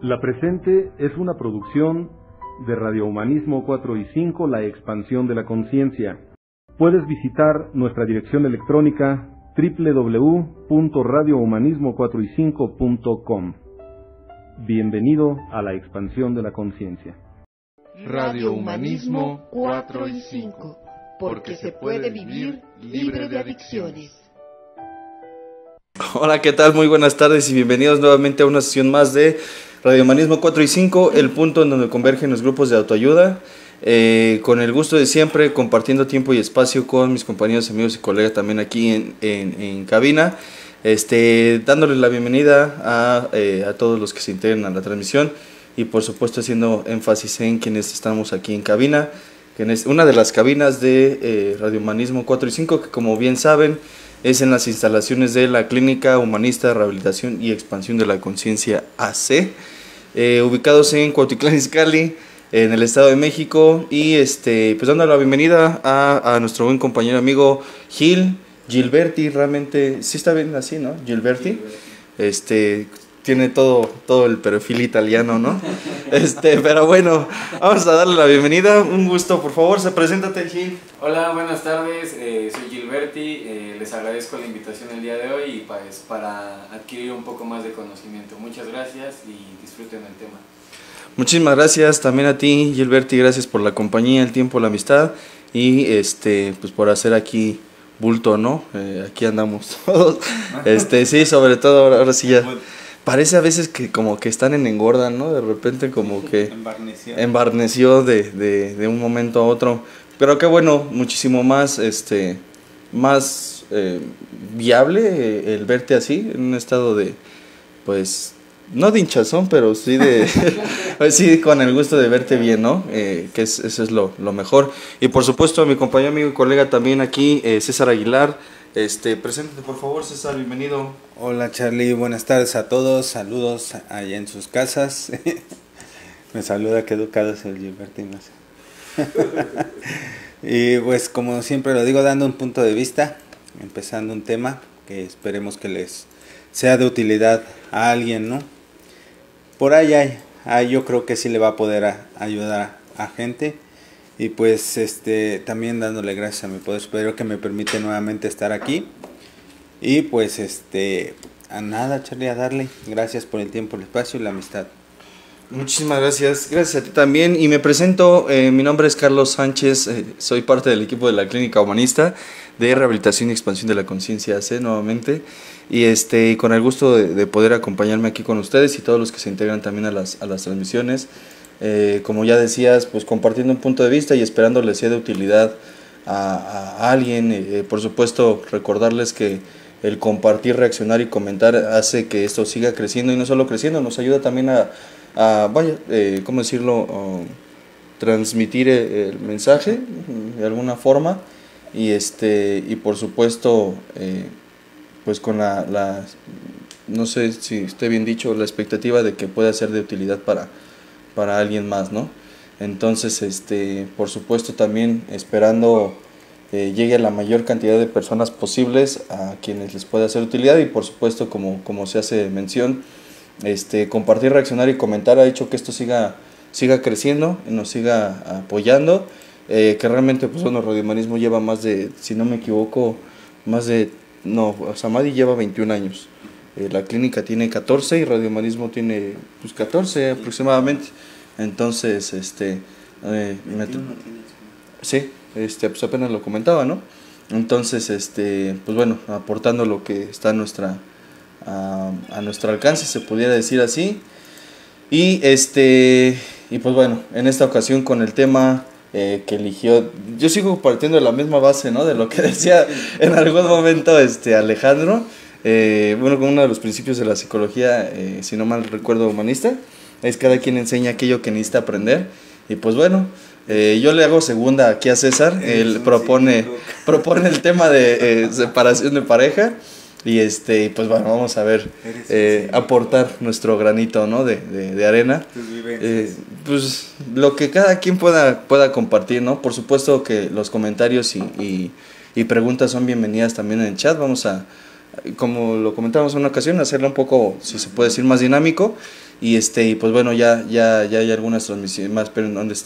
La presente es una producción de Radio Humanismo 4 y 5, la expansión de la conciencia. Puedes visitar nuestra dirección electrónica www.radiohumanismo4y5.com. Bienvenido a la expansión de la conciencia. Radio Humanismo 4 y 5, porque se puede vivir libre de adicciones. Hola, ¿qué tal? Muy buenas tardes y bienvenidos nuevamente a una sesión más de Radio Humanismo 4 y 5, el punto en donde convergen los grupos de autoayuda. Con el gusto de siempre, compartiendo tiempo y espacio con mis compañeros, amigos y colegas también aquí en cabina, dándoles la bienvenida a todos los que se integran a la transmisión y por supuesto haciendo énfasis en quienes estamos aquí en cabina, que es una de las cabinas de Radio Humanismo 4 y 5, que como bien saben es en las instalaciones de la Clínica Humanista de Rehabilitación y Expansión de la Conciencia AC, ubicados en Cuautitlán Izcalli, en el Estado de México, y pues dando la bienvenida a nuestro buen compañero amigo Gilberti. Realmente sí está bien así, ¿no? Gilberti. Tiene todo el perfil italiano, ¿no? Pero bueno, vamos a darle la bienvenida. Un gusto, por favor, preséntate, Gil. Hola, buenas tardes, soy Gilberti, les agradezco la invitación el día de hoy y pues para adquirir un poco más de conocimiento. Muchas gracias y disfruten el tema. Muchísimas gracias también a ti, Gilberti, gracias por la compañía, el tiempo, la amistad y pues por hacer aquí bulto, ¿no? Aquí andamos todos. Sí, sobre todo ahora sí ya. Parece a veces que como que están en engorda, ¿no? De repente como que embarneció de un momento a otro. Pero qué bueno, muchísimo más, más viable el verte así, en un estado de, pues, no de hinchazón, pero sí de, pues sí, con el gusto de verte bien, ¿no? Eso es lo mejor. Y por supuesto a mi compañero, amigo y colega también aquí, César Aguilar. Preséntate por favor, César, bienvenido. Hola Charlie, buenas tardes a todos, saludos allá en sus casas. Me saluda, qué educado es el Gilberti, no sé. Y pues como siempre lo digo, dando un punto de vista, empezando un tema que esperemos que les sea de utilidad a alguien, ¿no? Por ahí yo creo que sí le va a poder ayudar a gente. Y pues también dándole gracias a mi poder superior que me permite nuevamente estar aquí. Y pues a nada, Charlie, a darle. Gracias por el tiempo, el espacio y la amistad. Muchísimas gracias, gracias a ti también. Y me presento, mi nombre es Carlos Sánchez, soy parte del equipo de la Clínica Humanista de Rehabilitación y Expansión de la Conciencia AC nuevamente. Y con el gusto de poder acompañarme aquí con ustedes y todos los que se integran también a las transmisiones. Como ya decías, pues compartiendo un punto de vista y esperando les sea de utilidad a alguien. Por supuesto, recordarles que el compartir, reaccionar y comentar hace que esto siga creciendo, y no solo creciendo, nos ayuda también ¿cómo decirlo? Transmitir el mensaje de alguna forma y por supuesto pues con no sé si esté bien dicho, la expectativa de que pueda ser de utilidad para alguien más, ¿no? Entonces, por supuesto también esperando llegue a la mayor cantidad de personas posibles a quienes les pueda hacer utilidad, y por supuesto como se hace mención, compartir, reaccionar y comentar ha hecho que esto siga creciendo, nos siga apoyando, que realmente pues bueno, Radio Humanismo lleva más de, si no me equivoco, Samadhi lleva 21 años. La clínica tiene 14 y Radio Humanismo tiene pues 14 aproximadamente. Entonces, sí, pues apenas lo comentaba, ¿no? Entonces, pues bueno, aportando lo que está a nuestro alcance, se pudiera decir así. Y pues bueno, en esta ocasión con el tema que eligió, yo sigo partiendo de la misma base, ¿no? De lo que decía en algún momento Alejandro. Bueno, con uno de los principios de la psicología, si no mal recuerdo, humanista, es cada quien enseña aquello que necesita aprender. Y pues bueno, yo le hago segunda aquí a César. Él propone el tema de separación de pareja. Y pues bueno, vamos a ver, aportar nuestro granito, ¿no? de arena. Pues lo que cada quien pueda compartir, ¿no? Por supuesto que los comentarios y preguntas son bienvenidas también en el chat. Vamos a, como lo comentamos en una ocasión, hacerlo un poco, si se puede decir, más dinámico. y pues bueno, ya hay algunas transmisiones más, pero donde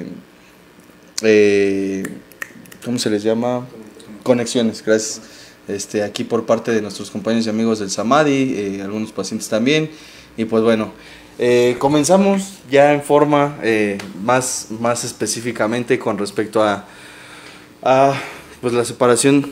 ¿cómo se les llama? Conexiones, gracias. Aquí por parte de nuestros compañeros y amigos del Samadhi, algunos pacientes también, y pues bueno, comenzamos ya en forma más específicamente con respecto a pues la separación.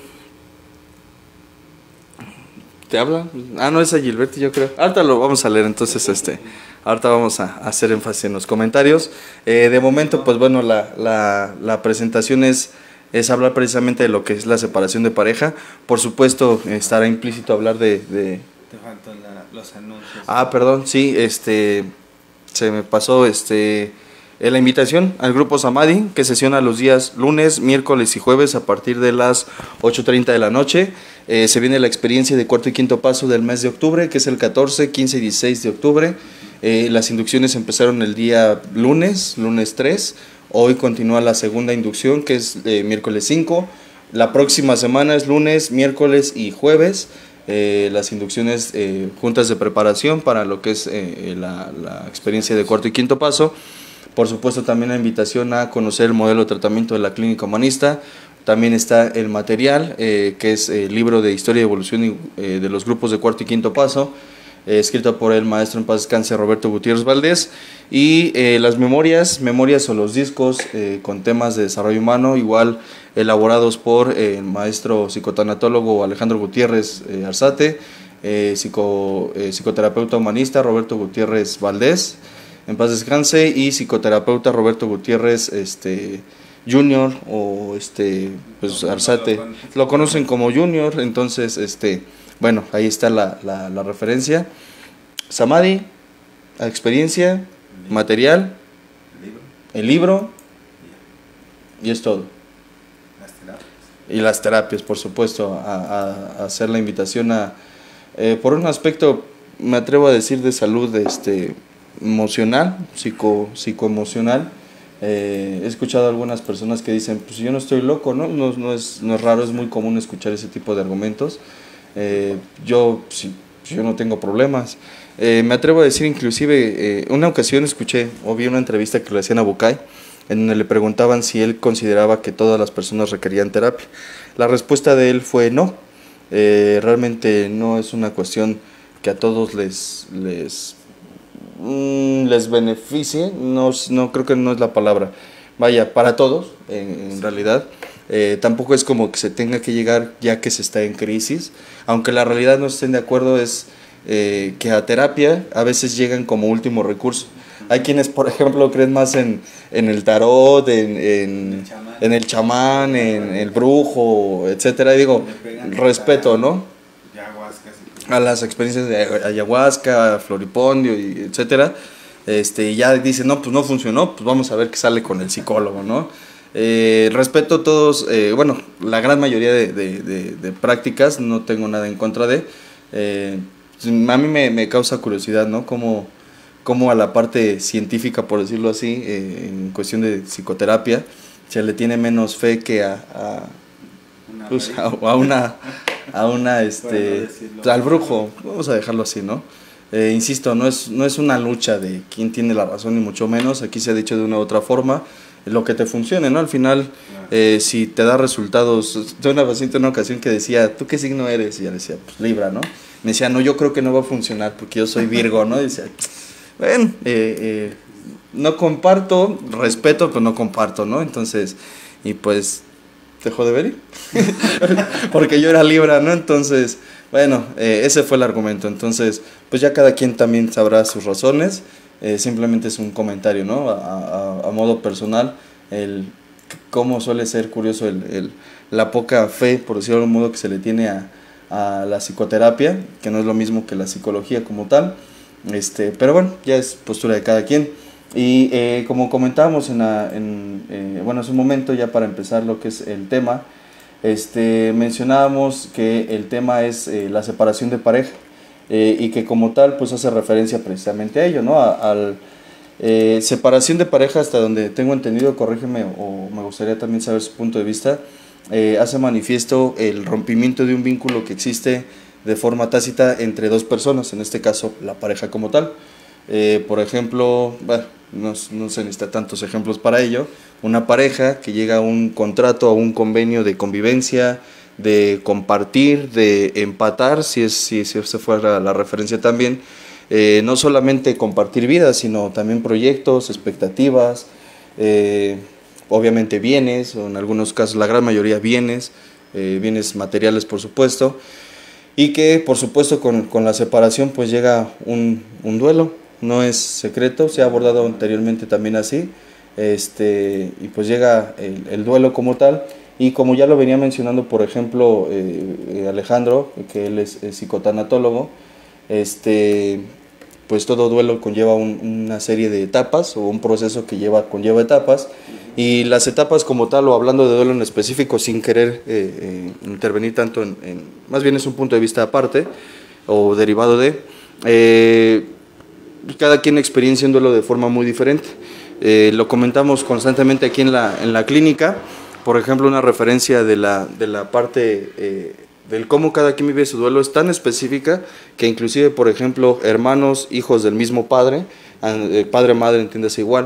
¿Te habla? No, es a Gilberti, yo creo. Ahorita lo vamos a leer, entonces ahorita vamos a hacer énfasis en los comentarios. De momento, pues bueno, la presentación es hablar precisamente de lo que es la separación de pareja. Por supuesto, estará implícito hablar de... Te faltan los anuncios. Perdón, sí, se me pasó la invitación al grupo Samadhi, que sesiona los días lunes, miércoles y jueves a partir de las 8:30 de la noche. Se viene la experiencia de cuarto y quinto paso del mes de octubre, que es el 14, 15 y 16 de octubre. Las inducciones empezaron el día lunes 3. Hoy continúa la segunda inducción, que es miércoles 5. La próxima semana es lunes, miércoles y jueves. Las inducciones juntas de preparación para lo que es la experiencia de cuarto y quinto paso. Por supuesto, también la invitación a conocer el modelo de tratamiento de la Clínica Humanista. También está el material, que es el libro de Historia y Evolución de los grupos de cuarto y quinto paso, escrito por el maestro en paz descanse Roberto Gutiérrez Valdés. Y las memorias o los discos con temas de desarrollo humano, igual elaborados por el maestro psicotanatólogo Alejandro Gutiérrez Arzate, psicoterapeuta humanista Roberto Gutiérrez Valdés, en paz descanse, y psicoterapeuta Roberto Gutiérrez Junior, o pues Arzate, lo conocen como Junior. Entonces bueno, ahí está la referencia. Samadhi, experiencia, material, el libro, y es todo. Y las terapias, por supuesto, a hacer la invitación por un aspecto, me atrevo a decir, de salud emocional, psicoemocional. He escuchado a algunas personas que dicen, pues yo no estoy loco, ¿no? No es raro, es muy común escuchar ese tipo de argumentos. Yo no tengo problemas. Me atrevo a decir, inclusive, una ocasión escuché o vi una entrevista que le hacían a Bucay, en donde le preguntaban si él consideraba que todas las personas requerían terapia. La respuesta de él fue no. Realmente no es una cuestión que a todos les beneficie, no creo que no es la palabra, vaya, para todos en realidad. Tampoco es como que se tenga que llegar ya que se está en crisis, aunque la realidad no estén de acuerdo, es que a terapia a veces llegan como último recurso. Hay quienes, por ejemplo, creen más en el tarot, en el chamán, en el brujo, etcétera. Y digo, respeto, ¿no?, a las experiencias de ayahuasca, floripondio, y etcétera. Y ya dicen, no, pues no funcionó, pues vamos a ver qué sale con el psicólogo, ¿no? Respeto a todos, bueno, la gran mayoría de prácticas, no tengo nada en contra de. A mí me causa curiosidad, ¿no? Cómo a la parte científica, por decirlo así, en cuestión de psicoterapia, se le tiene menos fe que a al brujo, vamos a dejarlo así, ¿no? Insisto, no es una lucha de quién tiene la razón, ni mucho menos. Aquí se ha dicho de una u otra forma lo que te funcione, ¿no? Al final, si te da resultados. Tuve una paciente en una ocasión que decía, ¿tú qué signo eres? Y ella decía, pues Libra, ¿no? Me decía, no, yo creo que no va a funcionar porque yo soy Virgo, ¿no? Y decía, bueno, no comparto, respeto, pero no comparto, ¿no? Entonces, y pues dejó de venir porque yo era Libra, ¿no? Entonces, bueno, ese fue el argumento. Entonces, pues ya cada quien también sabrá sus razones. Simplemente es un comentario, ¿no? A modo personal, cómo suele ser curioso la poca fe, por decirlo de algún modo, que se le tiene a la psicoterapia, que no es lo mismo que la psicología como tal. Pero bueno, ya es postura de cada quien. Y como comentábamos bueno, hace un momento, ya para empezar lo que es el tema, mencionábamos que el tema es la separación de pareja, y que como tal pues hace referencia precisamente a ello, ¿no? Separación de pareja, hasta donde tengo entendido, corrígeme, o me gustaría también saber su punto de vista, hace manifiesto el rompimiento de un vínculo que existe de forma tácita entre dos personas, en este caso la pareja como tal. Por ejemplo, bueno, no se necesita tantos ejemplos para ello, una pareja que llega a un contrato, a un convenio de convivencia, de compartir, de empatar, si esa fuera la referencia también, no solamente compartir vidas, sino también proyectos, expectativas, obviamente bienes, o en algunos casos la gran mayoría bienes, bienes materiales por supuesto, y que por supuesto con la separación pues llega un duelo, no es secreto, se ha abordado anteriormente también así, y pues llega el duelo como tal, y como ya lo venía mencionando por ejemplo Alejandro, que él es psicotanatólogo, pues todo duelo conlleva una serie de etapas o un proceso que conlleva etapas, y las etapas como tal, o hablando de duelo en específico sin querer intervenir tanto más bien es un punto de vista aparte o derivado de, cada quien experiencia un duelo de forma muy diferente. Lo comentamos constantemente aquí en la clínica, por ejemplo una referencia de la parte del cómo cada quien vive su duelo es tan específica que inclusive, por ejemplo, hermanos, hijos del mismo padre, padre-madre, entiéndase igual,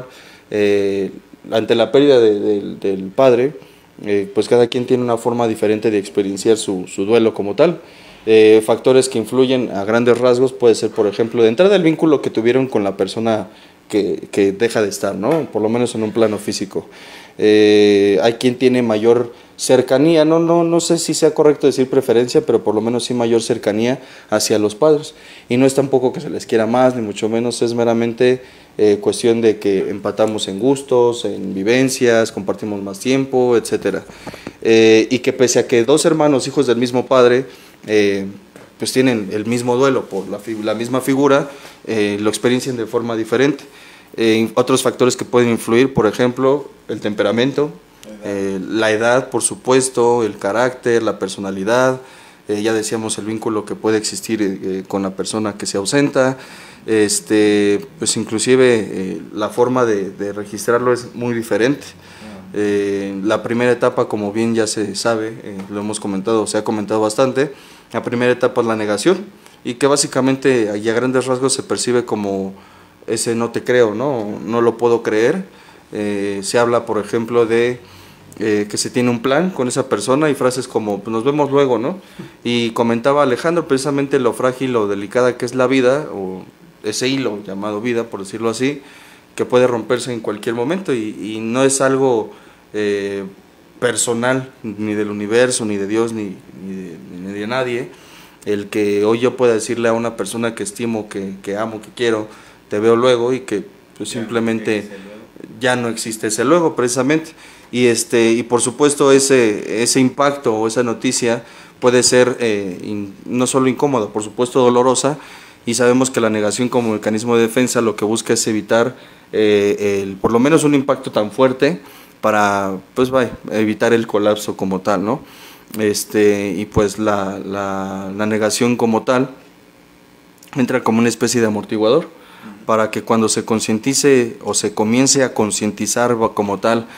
ante la pérdida del padre, pues cada quien tiene una forma diferente de experienciar su duelo como tal. Factores que influyen a grandes rasgos puede ser, por ejemplo, de entrada el vínculo que tuvieron con la persona que deja de estar, ¿no? Por lo menos en un plano físico. Hay quien tiene mayor cercanía, no sé si sea correcto decir preferencia, pero por lo menos sí mayor cercanía hacia los padres. Y no es tampoco que se les quiera más, ni mucho menos, es meramente cuestión de que empatamos en gustos, en vivencias, compartimos más tiempo, etc. Y que pese a que dos hermanos, hijos del mismo padre, pues tienen el mismo duelo por la misma figura, lo experiencian de forma diferente. Otros factores que pueden influir, por ejemplo, el temperamento, la edad, por supuesto, el carácter, la personalidad, ya decíamos el vínculo que puede existir con la persona que se ausenta, pues inclusive la forma de registrarlo es muy diferente. La primera etapa, como bien ya se sabe, lo hemos comentado, se ha comentado bastante, la primera etapa es la negación, y que básicamente y a grandes rasgos se percibe como ese no te creo, no lo puedo creer. Se habla, por ejemplo, de que se tiene un plan con esa persona y frases como pues nos vemos luego, ¿no? Y comentaba Alejandro precisamente lo frágil o delicada que es la vida, o ese hilo llamado vida, por decirlo así, que puede romperse en cualquier momento, y no es algo personal ni del universo, ni de Dios, ni de nadie, el que hoy yo pueda decirle a una persona que estimo, que amo, que quiero, te veo luego, y que pues simplemente ya no existe ese luego precisamente. Y por supuesto ese impacto o esa noticia puede ser no solo incómoda, por supuesto dolorosa, y sabemos que la negación como mecanismo de defensa lo que busca es evitar por lo menos un impacto tan fuerte para pues evitar el colapso como tal, ¿no? Y pues la negación como tal entra como una especie de amortiguador para que cuando se concientice o se comience a concientizar como tal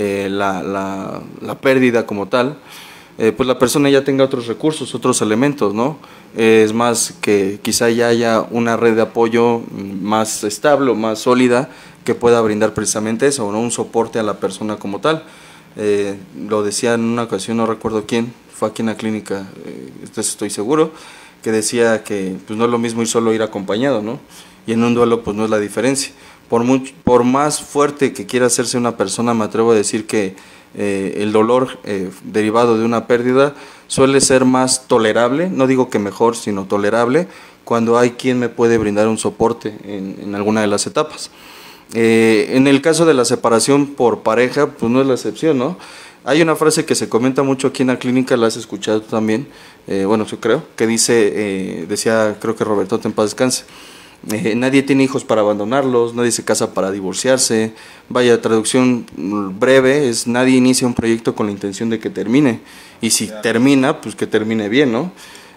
la pérdida como tal, pues la persona ya tenga otros recursos, otros elementos, ¿no? Es más, que quizá ya haya una red de apoyo más estable, más sólida, que pueda brindar precisamente eso, ¿no? Un soporte a la persona como tal. Lo decía en una ocasión, no recuerdo quién, fue aquí en la clínica, estoy seguro, que decía que pues no es lo mismo ir solo, ir acompañado, ¿no? Y en un duelo pues no es la diferencia. Por más fuerte que quiera hacerse una persona, me atrevo a decir que el dolor derivado de una pérdida suele ser más tolerable, no digo que mejor, sino tolerable, cuando hay quien me puede brindar un soporte en alguna de las etapas. En el caso de la separación por pareja, pues no es la excepción, ¿no? Hay una frase que se comenta mucho aquí en la clínica, la has escuchado también, bueno, yo creo, que decía, creo que Roberto, en paz descanse, nadie tiene hijos para abandonarlos, nadie se casa para divorciarse. Vaya, traducción breve es: nadie inicia un proyecto con la intención de que termine, y si termina, pues que termine bien, ¿no?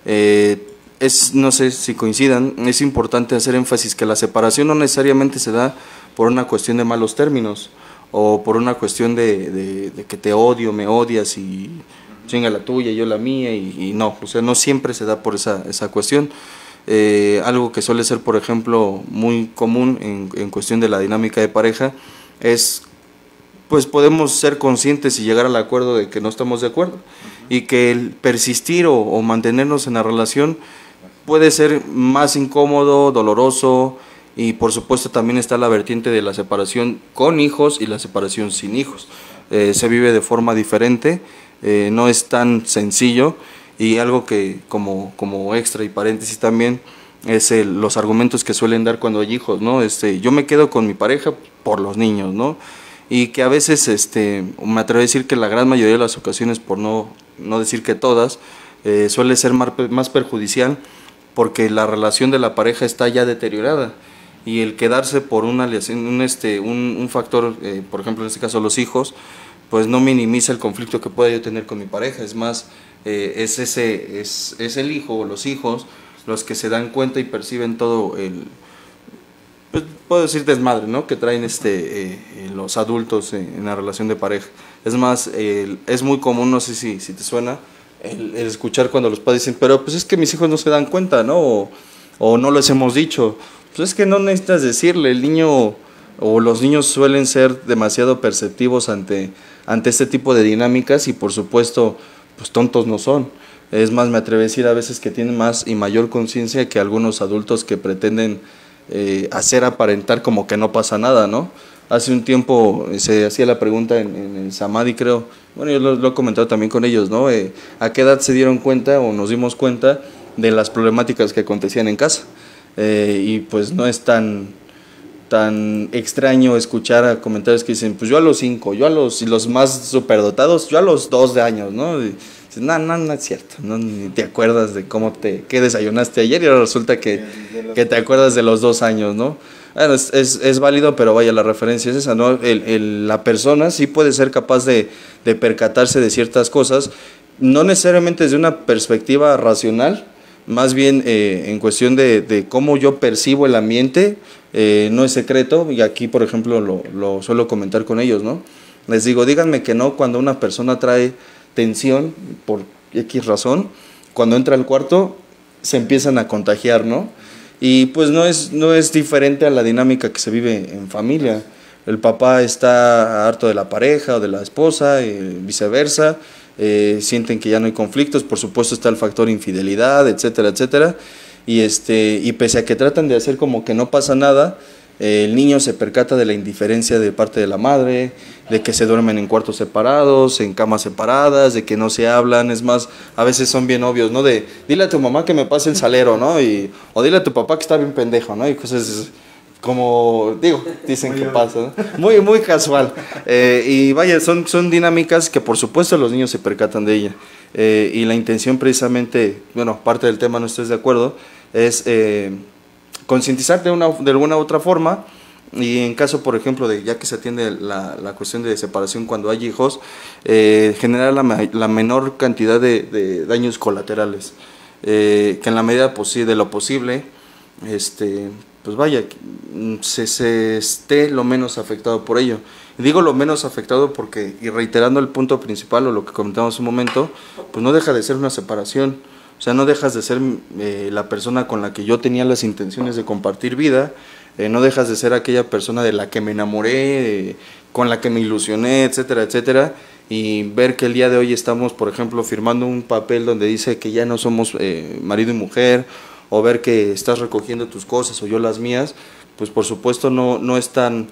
No sé si coincidan, es importante hacer énfasis que la separación no necesariamente se da por una cuestión de malos términos o por una cuestión de que te odio, me odias y chinga la tuya y yo la mía, y no, o sea, no siempre se da por esa cuestión. Algo que suele ser, por ejemplo, muy común en cuestión de la dinámica de pareja es, pues podemos ser conscientes y llegar al acuerdo de que no estamos de acuerdo, y que el persistir o mantenernos en la relación puede ser más incómodo, doloroso, y por supuesto también está la vertiente de la separación con hijos y la separación sin hijos. Se vive de forma diferente, no es tan sencillo, y algo que como extra y paréntesis también es los argumentos que suelen dar cuando hay hijos, ¿no? Yo me quedo con mi pareja por los niños, ¿no? Y que a veces, me atrevo a decir que la gran mayoría de las ocasiones, por no decir que todas, suele ser más perjudicial, porque la relación de la pareja está ya deteriorada, y el quedarse por un factor, por ejemplo en este caso los hijos, pues no minimiza el conflicto que pueda yo tener con mi pareja. Es más, es el hijo o los hijos los que se dan cuenta y perciben todo pues, puedo decir desmadre, ¿no?, que traen los adultos en la relación de pareja. Es más, es muy común, no sé si te suena, el escuchar cuando los padres dicen, pero pues es que mis hijos no se dan cuenta, ¿no? O no les hemos dicho. Pues es que no necesitas decirle, el niño o los niños suelen ser demasiado perceptivos ante este tipo de dinámicas, y por supuesto, pues tontos no son. Es más, me atrevo a decir a veces que tienen más y mayor conciencia que algunos adultos que pretenden hacer aparentar como que no pasa nada, ¿no? Hace un tiempo se hacía la pregunta en el Samadhi, creo, bueno, yo lo he comentado también con ellos, ¿no? ¿A qué edad se dieron cuenta o nos dimos cuenta de las problemáticas que acontecían en casa? Y pues no es tan extraño escuchar a comentarios que dicen, pues yo a los 5, y los más superdotados, yo a los 2 de años, ¿no? Y dices, no es cierto, no, ni te acuerdas de qué desayunaste ayer, y ahora resulta que te acuerdas de los 2 años, ¿no? Bueno, es válido, pero vaya, la referencia es esa, ¿no? La persona sí puede ser capaz de percatarse de ciertas cosas, no necesariamente desde una perspectiva racional, más bien en cuestión de cómo yo percibo el ambiente. No es secreto, y aquí por ejemplo lo suelo comentar con ellos, ¿no? Les digo, díganme que no cuando una persona trae tensión por X razón, cuando entra al cuarto se empiezan a contagiar, ¿no? Y pues no es diferente a la dinámica que se vive en familia. El papá está harto de la pareja o de la esposa, viceversa, sienten que ya no hay conflictos, por supuesto está el factor infidelidad, etcétera, etcétera. Y pese a que tratan de hacer como que no pasa nada, el niño se percata de la indiferencia de parte de la madre, de que se duermen en cuartos separados, en camas separadas, de que no se hablan. Es más, a veces son bien obvios, ¿no? De, dile a tu mamá que me pase el salero, ¿no? O dile a tu papá que está bien pendejo, ¿no? Y cosas como, dicen que pasa, ¿no? Muy, muy casual. Y vaya, son dinámicas que por supuesto los niños se percatan de ella. Y la intención precisamente, bueno, parte del tema no estoy de acuerdo, es concientizar de alguna u otra forma, y en caso, por ejemplo, de ya que se atiende la cuestión de separación cuando hay hijos, generar la menor cantidad de daños colaterales, que en la medida de lo posible, pues vaya, se esté lo menos afectado por ello. Y digo lo menos afectado porque, y reiterando el punto principal o lo que comentamos un momento, pues no deja de ser una separación. O sea, no dejas de ser la persona con la que yo tenía las intenciones de compartir vida, no dejas de ser aquella persona de la que me enamoré, con la que me ilusioné, etcétera, etcétera. Y ver que el día de hoy estamos, por ejemplo, firmando un papel donde dice que ya no somos marido y mujer, o ver que estás recogiendo tus cosas o yo las mías, pues por supuesto no es tan,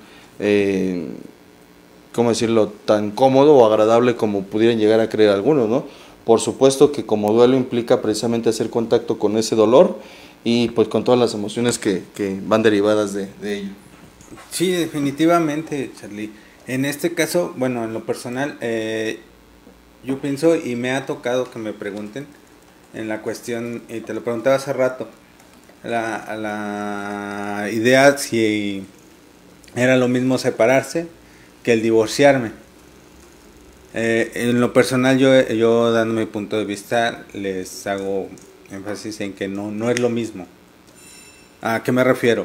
¿cómo decirlo?, tan cómodo o agradable como pudieran llegar a creer algunos, ¿no? Por supuesto que como duelo implica precisamente hacer contacto con ese dolor y pues con todas las emociones que van derivadas de ello. Sí, definitivamente, Charlie. En este caso, bueno, en lo personal, yo pienso y me ha tocado que me pregunten en la cuestión, y te lo preguntaba hace rato, la idea si era lo mismo separarse que el divorciarme. En lo personal, yo dando mi punto de vista, les hago énfasis en que no es lo mismo. ¿A qué me refiero?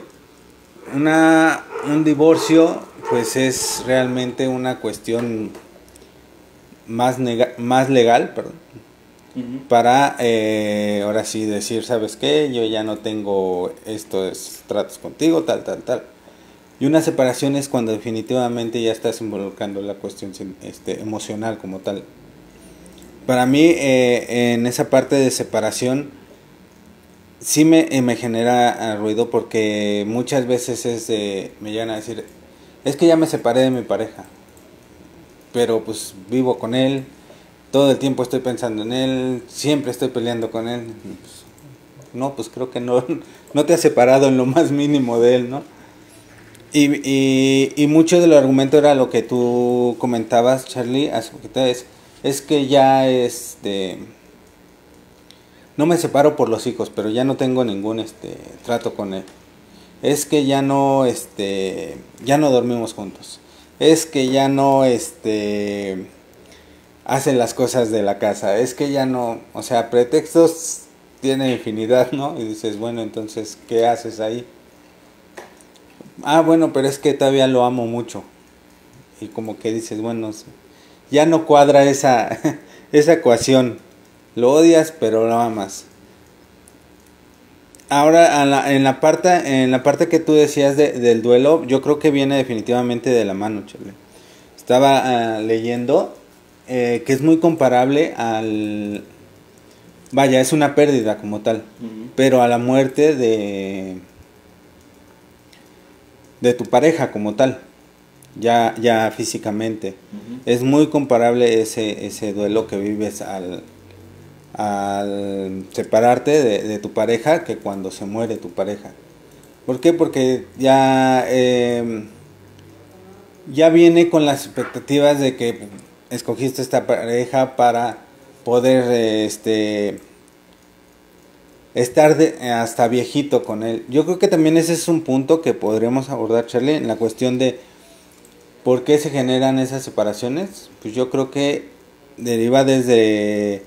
Un divorcio pues es realmente una cuestión más legal, perdón. para ahora sí decir, ¿sabes qué? Yo ya no tengo estos tratos contigo, tal. Y una separación es cuando definitivamente ya estás involucrando la cuestión emocional como tal. Para mí, en esa parte de separación, sí me genera ruido, porque muchas veces me llegan a decir, es que ya me separé de mi pareja, pero pues vivo con él, todo el tiempo estoy pensando en él, siempre estoy peleando con él. Pues, no, pues creo que no te has separado en lo más mínimo de él, ¿no? Y mucho del argumento era lo que tú comentabas, Charlie, hace poquito, es que ya no me separo por los hijos, pero ya no tengo ningún trato con él. Es que ya no dormimos juntos. Es que ya no hace las cosas de la casa. Es que ya no, o sea, pretextos tiene infinidad, ¿no? Y dices, bueno, entonces, ¿qué haces ahí? Ah, bueno, pero es que todavía lo amo mucho. Y como que dices, bueno, ya no cuadra esa ecuación. Lo odias, pero lo amas. Ahora, en la parte que tú decías del duelo, yo creo que viene definitivamente de la mano, Charlie. Estaba leyendo que es muy comparable al... Vaya, es una pérdida como tal, pero a la muerte de tu pareja como tal, ya físicamente. Es muy comparable ese duelo que vives al separarte de tu pareja, que cuando se muere tu pareja. ¿Por qué? Porque ya viene con las expectativas de que escogiste esta pareja para poder estar hasta viejito con él. Yo creo que también ese es un punto que podríamos abordar, Charlie, en la cuestión de por qué se generan esas separaciones. Pues yo creo que deriva desde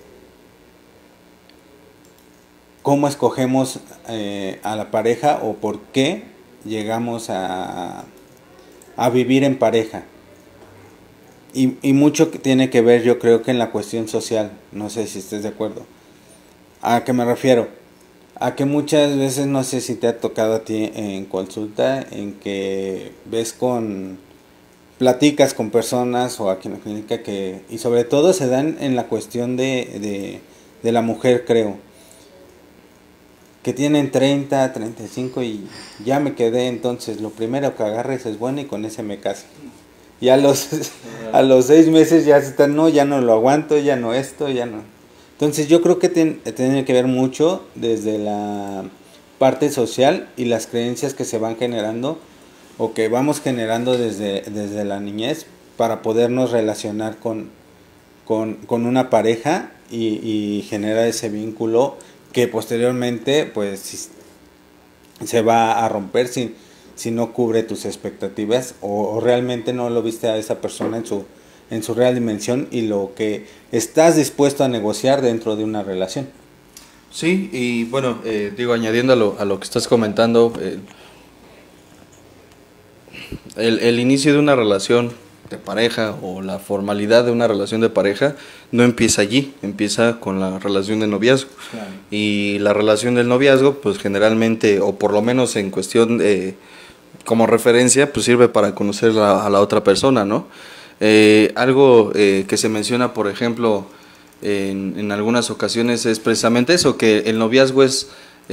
cómo escogemos a la pareja, o por qué llegamos a vivir en pareja. Y mucho tiene que ver, yo creo, que en la cuestión social. No sé si estés de acuerdo. ¿A qué me refiero? A que muchas veces, no sé si te ha tocado a ti en consulta, en que platicas con personas o aquí en la clínica, y sobre todo se dan en la cuestión de la mujer, creo, que tienen 30, 35 y ya me quedé, entonces lo primero que agarres es bueno y con ese me caso. Y a los 6 meses ya están, no, ya no lo aguanto, ya no esto, ya no. Entonces yo creo que tiene que ver mucho desde la parte social y las creencias que se van generando o que vamos generando desde la niñez para podernos relacionar con una pareja y generar ese vínculo que posteriormente pues se va a romper si no cubre tus expectativas o realmente no lo viste a esa persona en su real dimensión y lo que estás dispuesto a negociar dentro de una relación. Sí, y bueno, añadiendo a lo que estás comentando, el inicio de una relación de pareja o la formalidad de una relación de pareja no empieza allí, empieza con la relación de noviazgo. Claro. Y la relación del noviazgo, pues generalmente, o por lo menos en cuestión como referencia, pues sirve para conocer a la otra persona, ¿no? Algo que se menciona, por ejemplo, en algunas ocasiones es precisamente eso, que el noviazgo es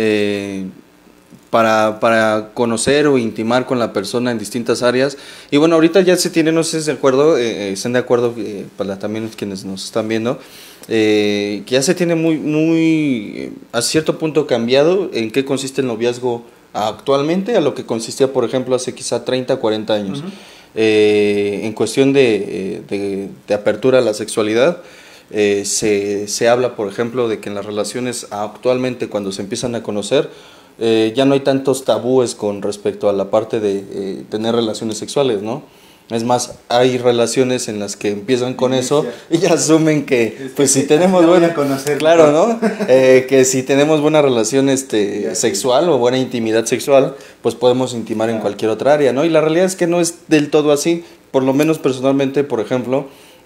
para conocer o intimar con la persona en distintas áreas. Y bueno, ahorita ya se tiene, no sé si están de acuerdo, para también quienes nos están viendo, que ya se tiene muy a cierto punto cambiado en qué consiste el noviazgo actualmente a lo que consistía, por ejemplo, hace quizá 30, 40 años. En cuestión de apertura a la sexualidad, se habla, por ejemplo, de que en las relaciones actualmente, cuando se empiezan a conocer, ya no hay tantos tabúes con respecto a la parte de tener relaciones sexuales, ¿no? Es más, hay relaciones en las que empiezan con eso y ya asumen que, pues si tenemos buena, claro, ¿no? Que si tenemos buena relación sexual o buena intimidad sexual, pues podemos intimar en cualquier otra área, ¿no? Y la realidad es que no es del todo así. Por lo menos personalmente, por ejemplo,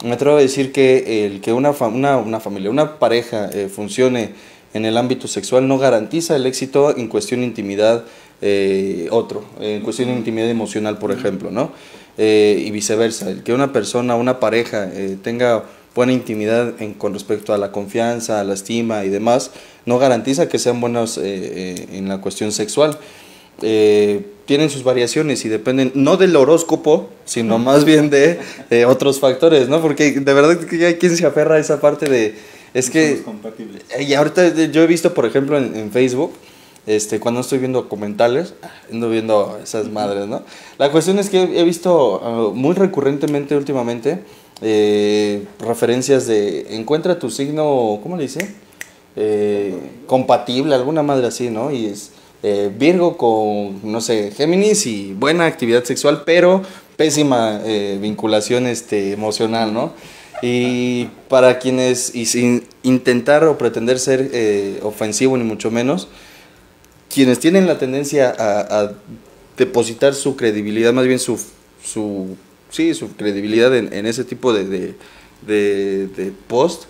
me atrevo a decir que el que una familia, una pareja funcione en el ámbito sexual no garantiza el éxito en cuestión de intimidad en cuestión de intimidad emocional, por ejemplo, ¿no? Y viceversa, el que una persona, una pareja tenga buena intimidad con respecto a la confianza, a la estima y demás, no garantiza que sean buenos en la cuestión sexual. Tienen sus variaciones y dependen no del horóscopo, sino más bien de otros factores, ¿no? Porque de verdad que hay quien se aferra a esa parte de... Es no que... compatibles. Y ahorita yo he visto, por ejemplo, en Facebook, cuando estoy viendo documentales, ando viendo esas madres, ¿no? La cuestión es que he visto muy recurrentemente últimamente referencias de encuentra tu signo, ¿cómo le dice? Compatible, alguna madre así, ¿no? Y es Virgo con, no sé, Géminis y buena actividad sexual, pero pésima vinculación emocional, ¿no? Y para quienes, y sin intentar o pretender ser ofensivo ni mucho menos, quienes tienen la tendencia a depositar su credibilidad, más bien su credibilidad en ese tipo de post,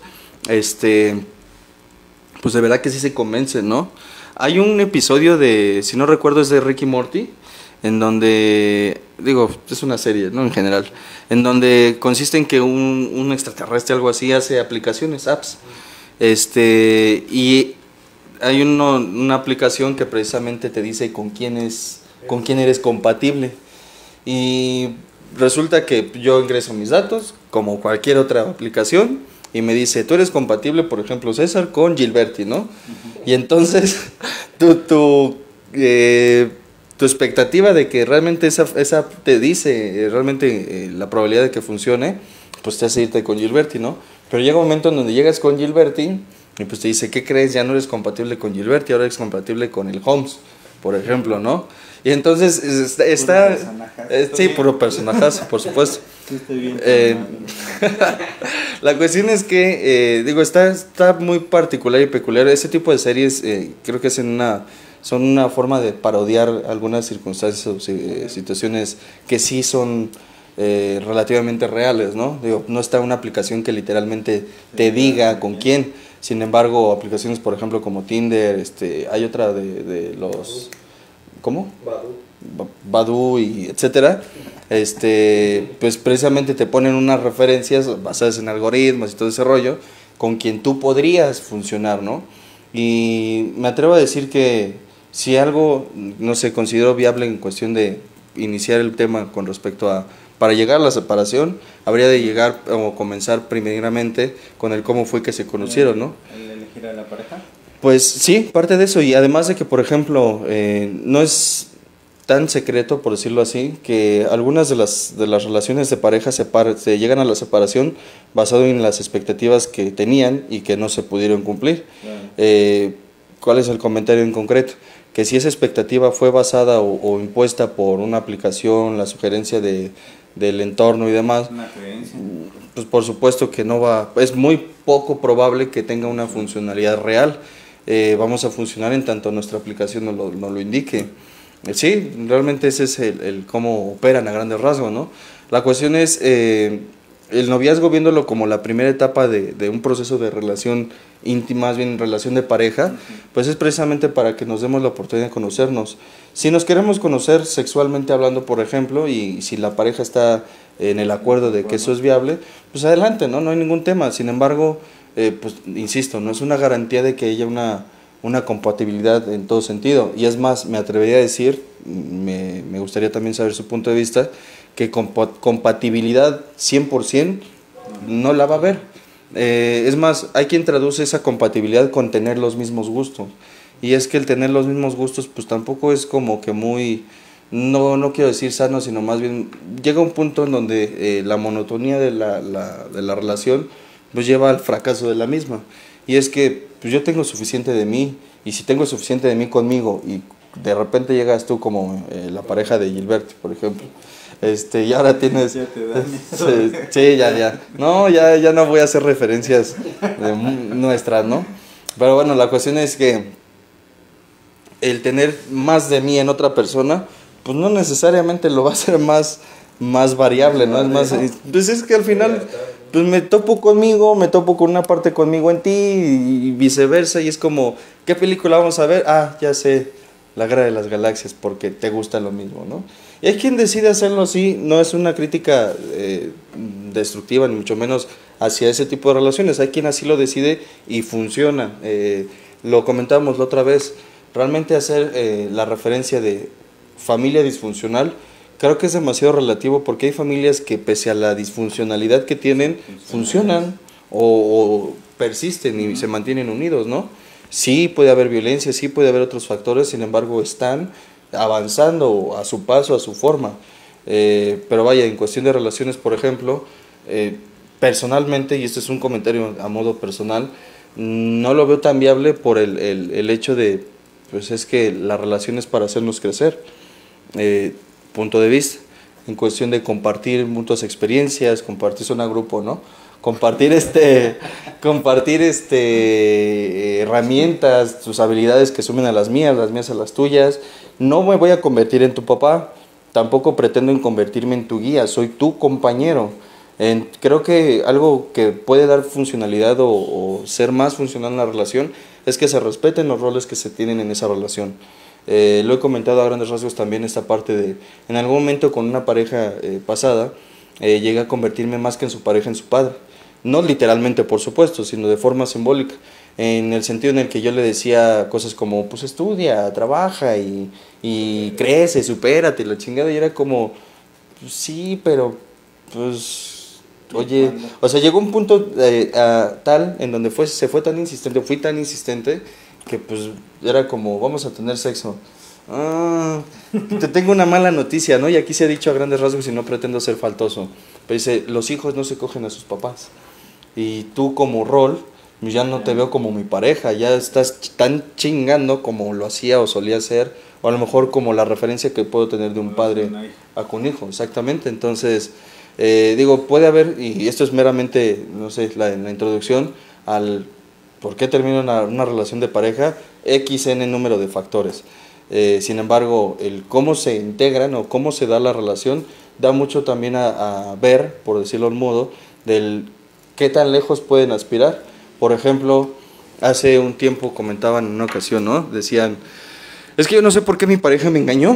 pues de verdad que sí se convencen, ¿no? Hay un episodio si no recuerdo, es de Rick y Morty, en donde, digo, es una serie, ¿no? En general, en donde consiste en que un extraterrestre, algo así, hace aplicaciones, apps, y hay una aplicación que precisamente te dice con quién eres compatible, y resulta que yo ingreso mis datos, como cualquier otra aplicación, y me dice, tú eres compatible, por ejemplo, César, con Gilberti, ¿no? Y entonces, tu expectativa de que realmente esa te dice realmente la probabilidad de que funcione, pues te hace irte con Gilberti, ¿no? Pero llega un momento en donde llegas con Gilberti y pues te dice, ¿qué crees? Ya no eres compatible con Gilberti, ahora eres compatible con el Holmes, por ejemplo, ¿no? Y entonces está... sí, puro personajazo, por supuesto. Sí, estoy bien. La cuestión es que, está muy particular y peculiar. Ese tipo de series creo que son una forma de parodiar algunas circunstancias o situaciones que sí son relativamente reales, ¿no? No está una aplicación que literalmente te diga con quién. Sin embargo, aplicaciones, por ejemplo, como Tinder, hay otra de los... ¿Cómo? Badoo y etcétera, pues precisamente te ponen unas referencias basadas en algoritmos y todo ese rollo con quien tú podrías funcionar, ¿no? Y me atrevo a decir que si algo no se consideró viable en cuestión de iniciar el tema con respecto a para llegar a la separación, habría de llegar o comenzar primeramente con el cómo fue que se conocieron, ¿no? ¿El elegir a la pareja? Pues sí, parte de eso, y además de que, por ejemplo, no es tan secreto, por decirlo así, que algunas de las relaciones de pareja se llegan a la separación basado en las expectativas que tenían y que no se pudieron cumplir. Claro. ¿Cuál es el comentario en concreto? Que si esa expectativa fue basada o impuesta por una aplicación, la sugerencia del entorno y demás, una creencia, pues por supuesto que no va, es muy poco probable que tenga una funcionalidad real. Vamos a funcionar en tanto nuestra aplicación nos lo indique. Sí, realmente ese es el cómo operan a grandes rasgos, ¿no? La cuestión es el noviazgo, viéndolo como la primera etapa de un proceso de relación íntima, más bien relación de pareja, pues es precisamente para que nos demos la oportunidad de conocernos. Si nos queremos conocer sexualmente hablando, por ejemplo, y si la pareja está en el acuerdo de que eso es viable, pues adelante, ¿no? No hay ningún tema. Sin embargo, pues insisto, no es una garantía de que haya una compatibilidad en todo sentido, y es más, me atrevería a decir, me gustaría también saber su punto de vista, que compatibilidad 100% no la va a haber. Es más, hay quien traduce esa compatibilidad con tener los mismos gustos, y es que el tener los mismos gustos pues tampoco es como que muy, no quiero decir sano, sino más bien llega un punto en donde la monotonía de la relación pues lleva al fracaso de la misma. Y es que pues yo tengo suficiente de mí, y si tengo suficiente de mí conmigo, y de repente llegas tú como la pareja de Gilberti, por ejemplo, y ahora tienes... Ya te dan sí, ya. No, ya no voy a hacer referencias nuestras, ¿no? Pero bueno, la cuestión es que el tener más de mí en otra persona, pues no necesariamente lo va a hacer más variable, ¿no? Es más, pues es que al final... pues me topo conmigo, me topo con una parte conmigo en ti y viceversa, y es como, ¿qué película vamos a ver? Ah, ya sé, La Guerra de las Galaxias, porque te gusta lo mismo, ¿no? Y hay quien decide hacerlo así, no es una crítica destructiva, ni mucho menos hacia ese tipo de relaciones, hay quien así lo decide y funciona. Lo comentábamos la otra vez, realmente hacer la referencia de familia disfuncional, creo que es demasiado relativo, porque hay familias que pese a la disfuncionalidad que tienen, funcionan o persisten y se mantienen unidos, ¿no? Sí puede haber violencia, sí puede haber otros factores, sin embargo están avanzando a su paso, a su forma. Pero vaya, en cuestión de relaciones, por ejemplo, personalmente, y este es un comentario a modo personal, no lo veo tan viable por el hecho de, pues es que la relación es para hacernos crecer. Punto de vista, en cuestión de compartir muchas experiencias, compartir zona grupo, ¿no? Compartir herramientas, tus habilidades que sumen a las mías a las tuyas. No me voy a convertir en tu papá, tampoco pretendo convertirme en tu guía, soy tu compañero. Creo que algo que puede dar funcionalidad o ser más funcional en la relación es que se respeten los roles que se tienen en esa relación. Lo he comentado a grandes rasgos también, esta parte de, en algún momento con una pareja pasada, llegué a convertirme más que en su pareja, en su padre. No literalmente, por supuesto, sino de forma simbólica, en el sentido en el que yo le decía cosas como, pues estudia, trabaja y crece, supérate, la chingada, y era como, pues sí, pero pues, oye, o sea, llegó un punto tal en donde fui tan insistente, que pues era como, vamos a tener sexo. Te tengo una mala noticia, ¿no? Y aquí se ha dicho a grandes rasgos y no pretendo ser faltoso, pero dice, los hijos no se cogen a sus papás. Y tú como rol, ya no te veo como mi pareja, ya estás tan chingando como lo hacía o solía hacer, o a lo mejor como la referencia que puedo tener de un padre a un hijo, exactamente. Entonces, digo, puede haber, y esto es meramente, no sé, la introducción al por qué termina una relación de pareja, XN número de factores. Sin embargo, el cómo se integran o cómo se da la relación, da mucho también a ver, por decirlo de un modo, del qué tan lejos pueden aspirar. Por ejemplo, hace un tiempo comentaban en una ocasión, ¿no? Decían, es que yo no sé por qué mi pareja me engañó.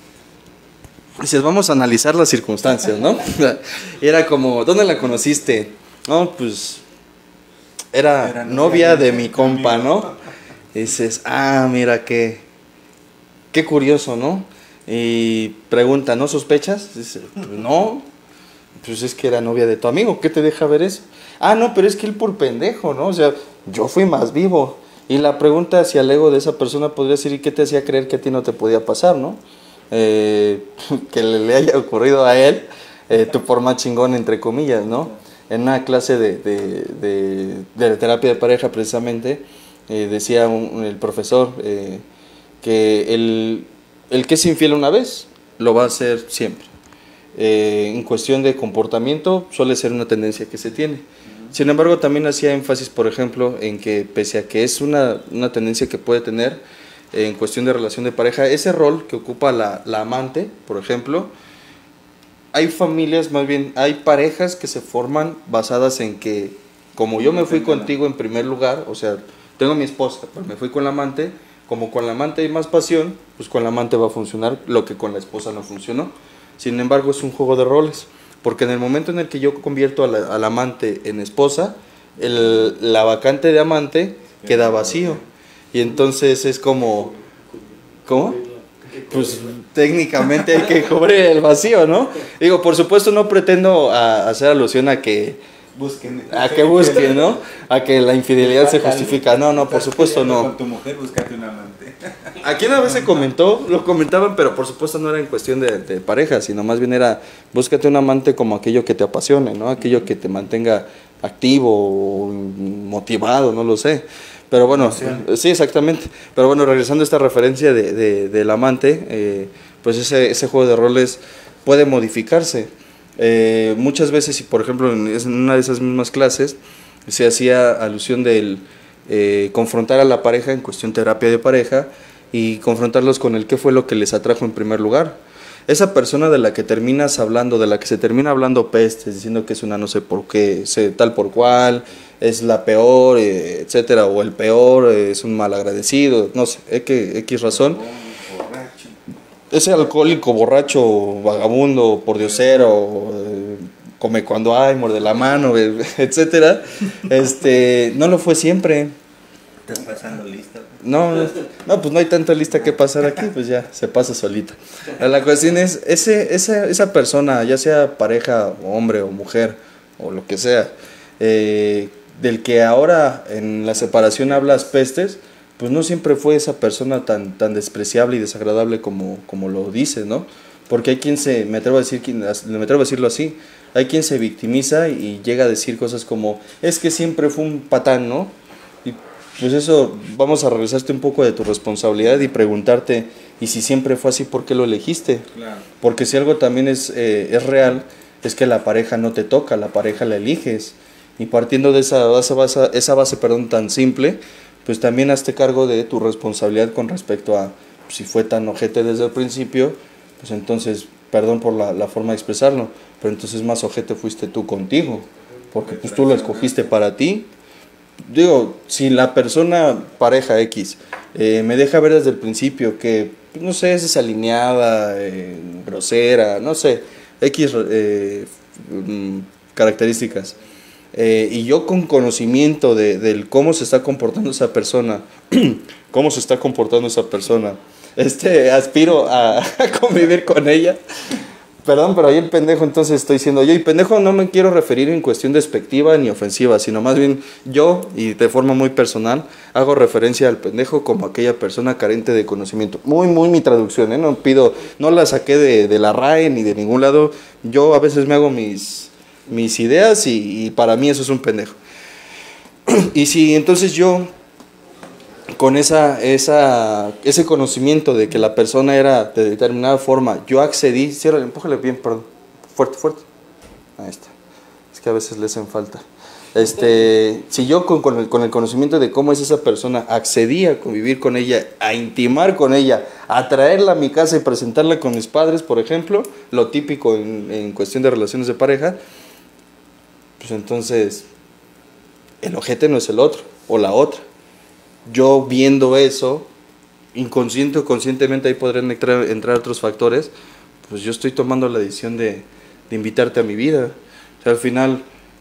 Dices, vamos a analizar las circunstancias, ¿no? Y era como, ¿dónde la conociste? No, pues era novia de mi compa, ¿no? Y dices, mira, qué curioso, ¿no? Y pregunta, ¿no sospechas? Dice, pues no, pues es que era novia de tu amigo, ¿qué te deja ver eso? No, pero es que él por pendejo, ¿no? O sea, yo fui más vivo. Y la pregunta hacia el ego de esa persona podría ser, ¿y qué te hacía creer que a ti no te podía pasar, no? Que le haya ocurrido a él, tú por más chingón, entre comillas, ¿no? En una clase de terapia de pareja, precisamente, decía el profesor que el que es infiel una vez, lo va a hacer siempre. En cuestión de comportamiento, suele ser una tendencia que se tiene. Sin embargo, también hacía énfasis, por ejemplo, en que pese a que es una tendencia que puede tener en cuestión de relación de pareja, ese rol que ocupa la amante, por ejemplo, hay familias, más bien, hay parejas que se forman basadas en que, como yo me fui contigo en primer lugar, o sea, tengo mi esposa, pero me fui con la amante, como con la amante hay más pasión, pues con la amante va a funcionar lo que con la esposa no funcionó. Sin embargo, es un juego de roles, porque en el momento en el que yo convierto a la amante en esposa, la vacante de amante queda vacío. Y entonces es como, ¿cómo? Pues técnicamente hay que cubrir el vacío, ¿no? Digo, por supuesto no pretendo hacer alusión a que busquen, ¿no? A que la infidelidad se justifica. No, por supuesto no. Con tu mujer, búscate un amante. Aquí una vez se comentó, lo comentaban, pero por supuesto no era en cuestión de pareja, sino más bien era, búscate un amante como aquello que te apasione, ¿no? Aquello que te mantenga activo, motivado, no lo sé. Pero bueno, sí, exactamente. Pero bueno, regresando a esta referencia del amante, pues ese juego de roles puede modificarse. Muchas veces, y por ejemplo en una de esas mismas clases, se hacía alusión del confrontar a la pareja en cuestión terapia de pareja y confrontarlos con el qué fue lo que les atrajo en primer lugar. esa persona de la que terminas hablando, de la que se termina hablando pestes, diciendo que es una no sé por qué, tal por cual, es la peor, etcétera, o el peor, es un malagradecido, no sé, X razón. Ese alcohólico, borracho, vagabundo, pordiosero, come cuando hay, muerde la mano, etcétera, no lo fue siempre. ¿Estás pasando lista? No, pues no hay tanta lista que pasar aquí, pues ya se pasa solita. La cuestión es, esa persona, ya sea pareja, hombre o mujer, o lo que sea, del que ahora en la separación hablas pestes, pues no siempre fue esa persona tan despreciable y desagradable como lo dices, ¿no? Porque hay quien me atrevo a decirlo así, hay quien se victimiza y llega a decir cosas como, es que siempre fue un patán, ¿no? Y pues eso, vamos a regresarte un poco de tu responsabilidad y preguntarte, y si siempre fue así, ¿por qué lo elegiste? Claro. Porque si algo también es real, es que la pareja no te toca, la pareja la eliges. Y partiendo de esa base tan simple, pues también hazte cargo de tu responsabilidad con respecto a, pues, si fue tan ojete desde el principio, pues entonces, perdón por la forma de expresarlo, pero entonces más ojete fuiste tú contigo, porque pues tú lo escogiste para ti. Digo, si la persona, pareja X, me deja ver desde el principio que, no sé, es desalineada, grosera, no sé, X características, y yo con conocimiento del cómo se está comportando esa persona, aspiro a convivir con ella. Perdón, pero ahí el pendejo entonces estoy diciendo yo, y pendejo no me quiero referir en cuestión despectiva ni ofensiva, sino más bien yo, y de forma muy personal, hago referencia al pendejo como aquella persona carente de conocimiento. Muy mi traducción, no la saqué de la RAE ni de ningún lado. Yo a veces me hago mis ideas y para mí eso es un pendejo. Y si entonces yo, con ese conocimiento de que la persona era de determinada forma, yo accedí, ciérrale, empújale bien, perdón, fuerte, ahí está, es que a veces le hacen falta, si yo con el conocimiento de cómo es esa persona, accedí a convivir con ella, a intimar con ella, a traerla a mi casa y presentarla con mis padres, por ejemplo, lo típico en cuestión de relaciones de pareja, pues entonces el ojete no es el otro, o la otra. Yo viendo eso, inconsciente o conscientemente, ahí podrían entrar otros factores, pues yo estoy tomando la decisión de invitarte a mi vida. O sea, al final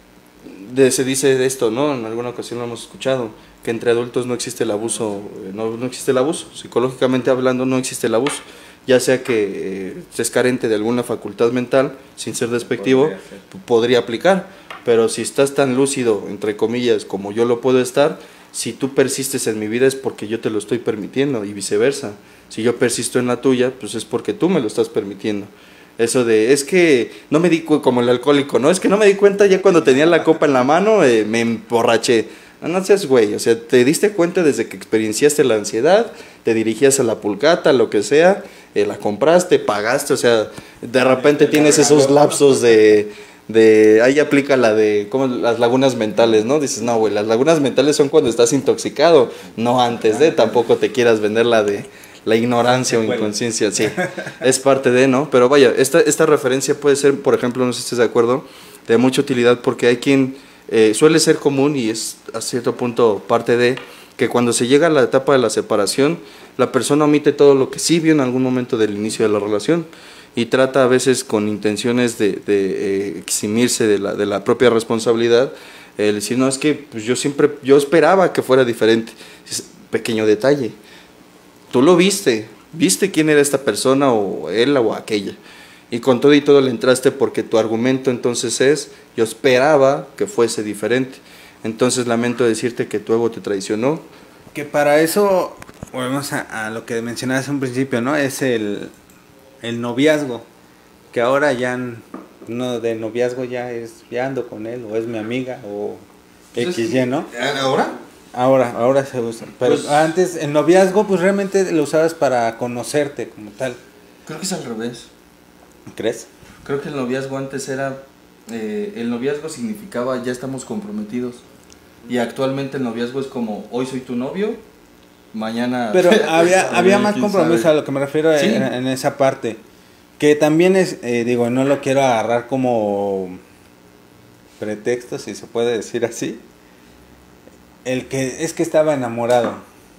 se dice esto, ¿no? En alguna ocasión lo hemos escuchado, que entre adultos no existe el abuso, no existe el abuso, psicológicamente hablando no existe el abuso, ya sea que estés carente de alguna facultad mental, sin ser despectivo, podría aplicar, pero si estás tan lúcido, entre comillas, como yo lo puedo estar, si tú persistes en mi vida es porque yo te lo estoy permitiendo y viceversa. Si yo persisto en la tuya, pues es porque tú me lo estás permitiendo. Eso de, es que no me di cuenta, como el alcohólico, ¿no? Es que no me di cuenta ya cuando tenía la copa en la mano, me emborraché. No seas güey, o sea, te diste cuenta desde que experienciaste la ansiedad, te dirigías a la pulcata, lo que sea, la compraste, pagaste, o sea, de repente tienes esos lapsos de ahí aplica la de como las lagunas mentales, ¿no? Dices, no, güey, las lagunas mentales son cuando estás intoxicado, no antes de, tampoco te quieras vender la de la ignorancia o inconsciencia, sí, es parte de, ¿no? Pero vaya, esta referencia puede ser, por ejemplo, no sé si estés de acuerdo, de mucha utilidad porque hay quien suele ser común y es a cierto punto parte de que cuando se llega a la etapa de la separación, la persona omite todo lo que sí vio en algún momento del inicio de la relación y trata a veces con intenciones de eximirse de la propia responsabilidad, decir, no, es que pues yo esperaba que fuera diferente. Pequeño detalle, tú lo viste quién era esta persona o él o aquella, y con todo y todo le entraste porque tu argumento entonces es, yo esperaba que fuese diferente, entonces lamento decirte que tu ego te traicionó. Que para eso, volvemos a lo que mencionabas en un principio, ¿no? Es el noviazgo, que ahora ya no de noviazgo ya ando con él, o es mi amiga, o XY, ¿no? Ahora se usa, pero pues, antes el noviazgo pues realmente lo usabas para conocerte como tal. Creo que es al revés. ¿Crees? Creo que el noviazgo antes era, el noviazgo significaba ya estamos comprometidos, y actualmente el noviazgo es como, hoy soy tu novio, mañana... Pero había más compromiso, a lo que me refiero, ¿sí? en esa parte, Que también es, digo, no lo quiero agarrar como pretexto, si se puede decir así. El que es que estaba enamorado.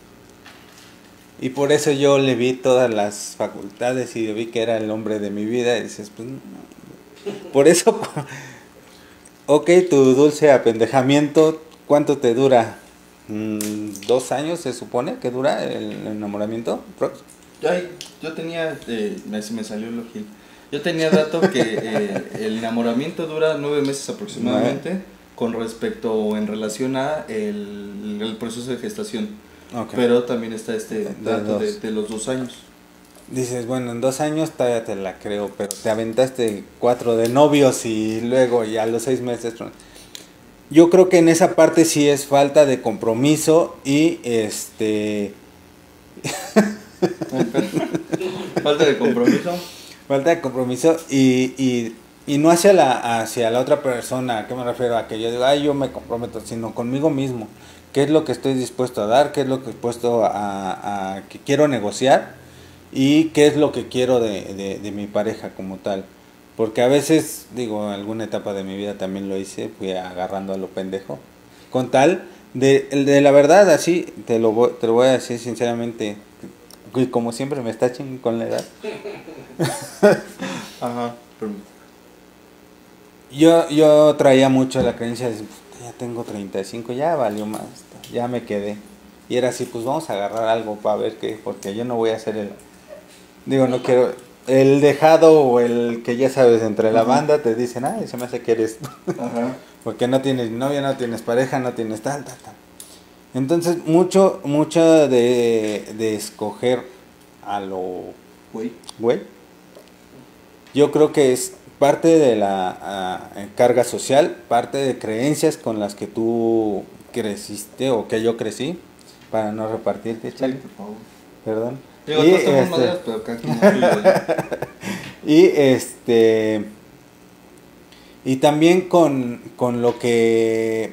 Y por eso yo le vi todas las facultades y vi que era el hombre de mi vida. Y dices, pues, no. Por eso, ok, tu dulce apendejamiento, ¿cuánto te dura? 2 años se supone que dura el enamoramiento. Yo tenía, me salió el ojil. Yo tenía dato que el enamoramiento dura 9 meses aproximadamente con respecto o en relación a el proceso de gestación. Okay. Pero también está este dato de los 2 años. Dices, bueno, en 2 años todavía te la creo, pero te aventaste 4 de novios y luego ya a los 6 meses. Yo creo que en esa parte sí es falta de compromiso y falta de compromiso. Falta de compromiso y no hacia la otra persona. ¿A qué me refiero? A que yo digo, ay, yo me comprometo, sino conmigo mismo. ¿Qué es lo que estoy dispuesto a dar? ¿Qué es lo que estoy dispuesto a que quiero negociar? ¿Y qué es lo que quiero de mi pareja como tal? Porque a veces, digo, en alguna etapa de mi vida también lo hice, fui agarrando a lo pendejo. Con tal de la verdad, así, te lo voy a decir sinceramente, y como siempre me está chingando con la edad. Ajá. Yo traía mucho la creencia de, ya tengo 35, ya valió más, ya me quedé. Y era así, pues vamos a agarrar algo para ver qué, porque yo no voy a hacer no quiero, el dejado o el que ya sabes, entre la banda te dicen, ay, se me hace que eres tú. Ajá. Porque no tienes novia, no tienes pareja, no tienes tal. Entonces, mucho de escoger a lo güey, yo creo que es parte de la carga social, parte de creencias con las que tú creciste o que yo crecí, para no repartirte, Chale. Por favor. Perdón. Digo, todos somos maderas, pero acá y también con lo que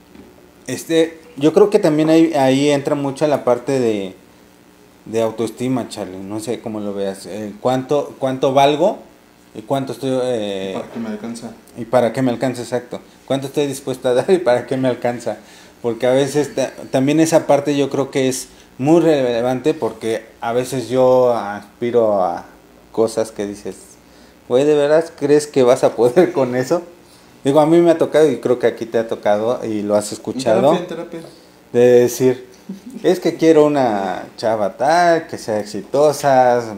yo creo que también ahí entra mucho la parte de autoestima, Charlie. No sé cómo lo veas. ¿Cuánto valgo? ¿Y cuánto estoy? ¿Para qué me alcanza? ¿Y para qué me alcanza? Exacto. ¿Cuánto estoy dispuesto a dar y para qué me alcanza? Porque a veces también esa parte yo creo que es muy relevante, porque a veces yo aspiro a cosas que dices, güey, ¿de verdad crees que vas a poder con eso? Digo, a mí me ha tocado y creo que aquí te ha tocado y lo has escuchado. En terapia. De decir, es que quiero una chava tal, que sea exitosa,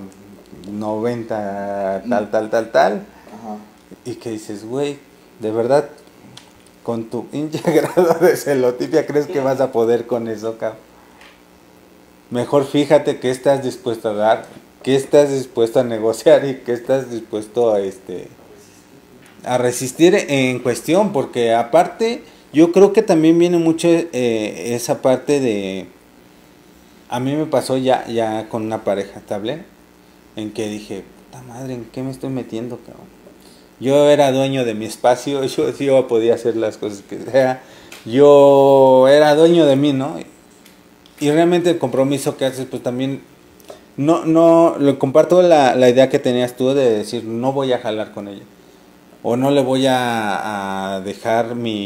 90 tal. Ajá. Y que dices, güey, de verdad, con tu hinche grado de celotipia, ¿crees que vas a poder con eso, cabrón? Mejor fíjate qué estás dispuesto a dar, qué estás dispuesto a negociar y qué estás dispuesto a resistir en cuestión, porque aparte yo creo que también viene mucho esa parte de, a mí me pasó ya con una pareja estable, en que dije, puta madre, ¿en qué me estoy metiendo, cabrón? Yo era dueño de mi espacio, yo podía hacer las cosas que sea, yo era dueño de mí, ¿no? Y realmente el compromiso que haces, pues también, no, lo comparto la idea que tenías tú de decir, no voy a jalar con ella. O no le voy a dejar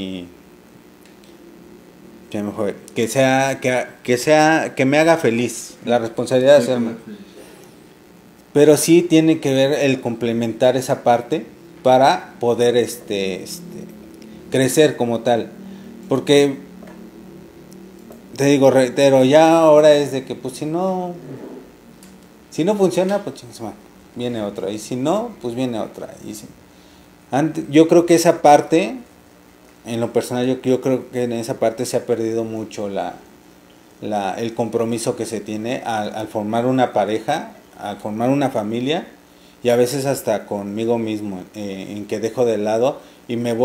que me haga feliz, la responsabilidad de hacerme. Pero sí tiene que ver el complementar esa parte para poder crecer como tal. Porque te digo, reitero, ya ahora es de que pues si no funciona, pues viene otra, y si no, pues viene otra. Yo creo que esa parte, en lo personal, yo creo que en esa parte se ha perdido mucho el compromiso que se tiene al formar una pareja, al formar una familia, y a veces hasta conmigo mismo, en que dejo de lado y me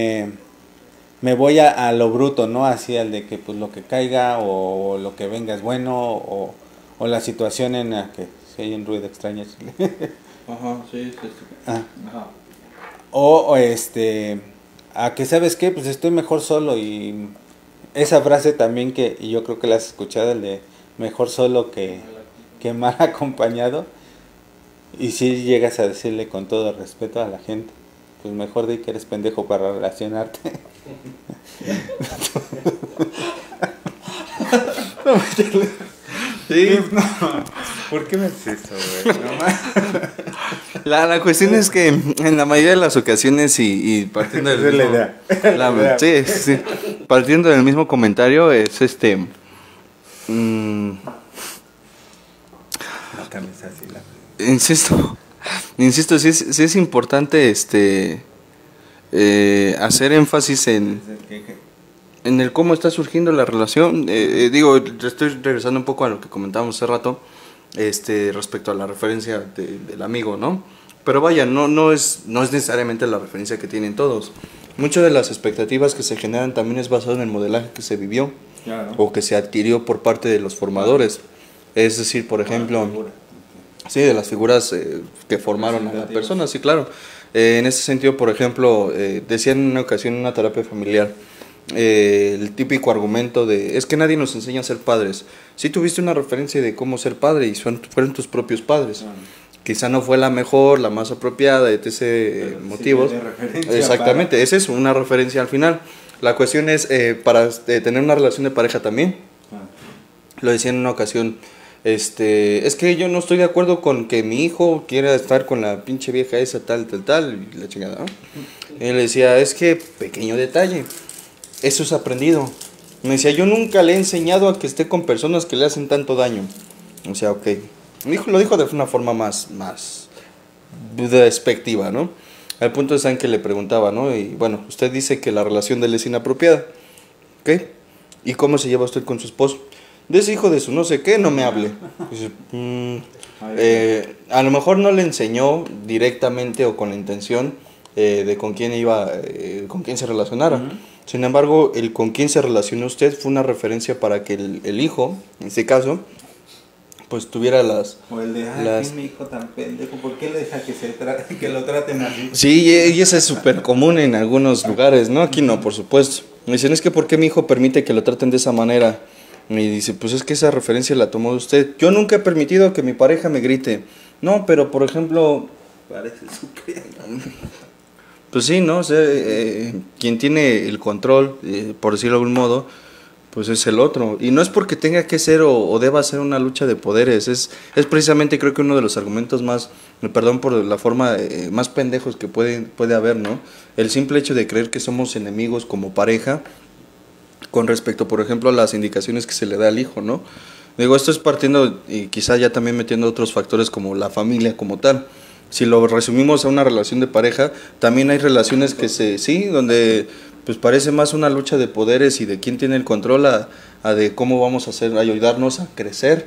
voy a lo bruto, ¿no? Así al de que pues lo que caiga o lo que venga es bueno, o la situación en la que se oye un ruido extraño. Ajá, sí. Ajá. O a que, ¿sabes qué? Pues estoy mejor solo, y esa frase también y yo creo que la has escuchado, el de mejor solo que mal acompañado. Y si llegas a decirle con todo respeto a la gente, pues mejor di que eres pendejo para relacionarte. Sí. No, ¿por qué me haces eso, güey? La cuestión es que en la mayoría de las ocasiones y partiendo del mismo, sí, partiendo del mismo comentario es No cambies así la... Insisto, sí es importante hacer énfasis en el cómo está surgiendo la relación. Digo, estoy regresando un poco a lo que comentábamos hace rato, respecto a la referencia del amigo, ¿no? Pero vaya, no es necesariamente la referencia que tienen todos. Muchas de las expectativas que se generan también es basado en el modelaje que se vivió, claro, o que se adquirió por parte de los formadores. Es decir, por ejemplo, sí, de las figuras que formaron a la persona, sí, claro. En ese sentido, por ejemplo, decían en una ocasión en una terapia familiar, el típico argumento de es que nadie nos enseña a ser padres. Sí tuviste una referencia de cómo ser padre y fueron tus propios padres. Quizá no fue la mejor, la más apropiada, etc. motivos. Exactamente, es eso, una referencia al final. La cuestión es para tener una relación de pareja también. Lo decía en una ocasión, es que yo no estoy de acuerdo con que mi hijo quiera estar con la pinche vieja esa tal, y la chingada, ¿no? Y él le decía, es que pequeño detalle, eso es aprendido. Me decía, yo nunca le he enseñado a que esté con personas que le hacen tanto daño. O sea, ok. Lo dijo de una forma más despectiva, ¿no? Al punto en que le preguntaba, ¿no? Y bueno, usted dice que la relación de él es inapropiada, ¿ok? ¿Y cómo se lleva usted con su esposo? De ese hijo de su no sé qué, no me hable. Dice, a lo mejor no le enseñó directamente o con la intención de con quién iba, con quién se relacionara. Uh-huh. Sin embargo, el con quién se relacionó usted fue una referencia para que el hijo, en este caso, pues tuviera las... O el de, mi hijo tan pendejo, ¿por qué le deja que lo traten así? Sí, y eso es súper común en algunos lugares, ¿no? Aquí no, por supuesto. Me dicen, es que ¿por qué mi hijo permite que lo traten de esa manera? Y dice, pues es que esa referencia la tomó de usted. Yo nunca he permitido que mi pareja me grite. No, pero por ejemplo... Parece súper... Pues sí, ¿no? O sea, quien tiene el control, por decirlo de algún modo, pues es el otro. Y no es porque tenga que ser o deba ser una lucha de poderes. Es precisamente, creo que uno de los argumentos más, perdón por la forma, más pendejos que puede haber, ¿no? El simple hecho de creer que somos enemigos como pareja con respecto, por ejemplo, a las indicaciones que se le da al hijo, ¿no? Digo, esto es partiendo y quizá ya también metiendo otros factores como la familia como tal. Si lo resumimos a una relación de pareja, también hay relaciones que donde pues parece más una lucha de poderes y de quién tiene el control a de cómo vamos a ayudarnos a crecer,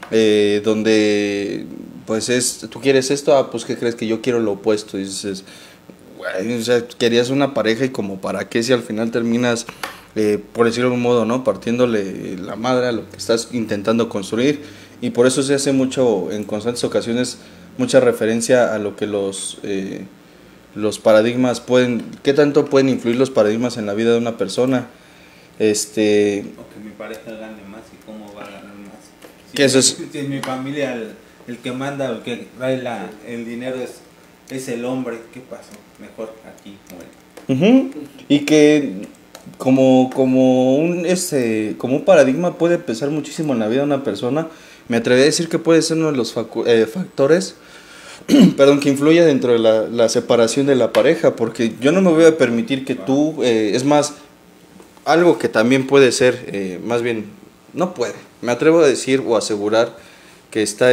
donde pues tú quieres esto, pues ¿qué crees? Que yo quiero lo opuesto. Y dices, güey, o sea, querías una pareja y como para qué si al final terminas, por decirlo de algún modo, ¿no? Partiéndole la madre a lo que estás intentando construir. Y por eso se hace mucho, en constantes ocasiones, mucha referencia a lo que los paradigmas qué tanto pueden influir los paradigmas en la vida de una persona. O que mi pareja gane más y cómo va a ganar más. Si en mi familia el que manda o el que trae el dinero es el hombre, ¿qué pasó? Mejor aquí muere. Uh-huh. Y que como un paradigma puede pesar muchísimo en la vida de una persona. Me atrevería a decir que puede ser uno de los factores que influye dentro de la separación de la pareja, porque yo no me voy a permitir que tú, es más, algo que también puede ser, más bien, no puede, me atrevo a decir o asegurar que está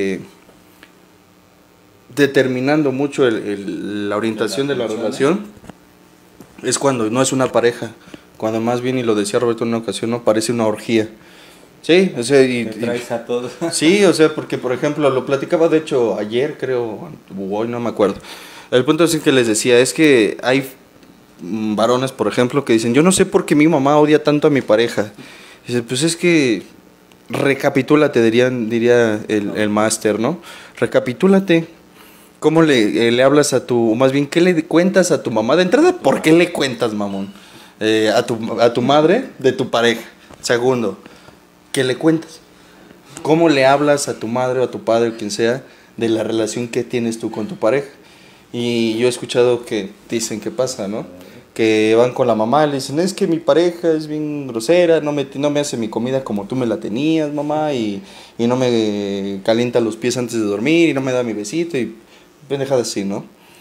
determinando mucho la orientación de la relación, es cuando no es una pareja, cuando más bien, y lo decía Roberto en una ocasión, no parece una orgía. Sí, o sea, y traes a todos. Sí, o sea, porque por ejemplo, lo platicaba de hecho ayer, creo, o hoy, no me acuerdo. El punto es que les decía, es que hay varones, por ejemplo, que dicen, yo no sé por qué mi mamá odia tanto a mi pareja. Dice, pues es que recapitúlate, diría el máster, ¿no? Recapitúlate. ¿Cómo le hablas más bien, qué le cuentas a tu mamá? De entrada, ¿por qué le cuentas, mamón? A tu madre de tu pareja. Segundo, ¿qué le cuentas? ¿Cómo le hablas a tu madre o a tu padre o quien sea de la relación que tienes tú con tu pareja. Y yo he escuchado que dicen que pasa, ¿no? Que van con la mamá y le dicen, es que mi pareja es bien grosera, no me hace mi comida como tú me la tenías, mamá, y no me calienta los pies antes de dormir, y no me da mi besito, y pendeja así, ¿no?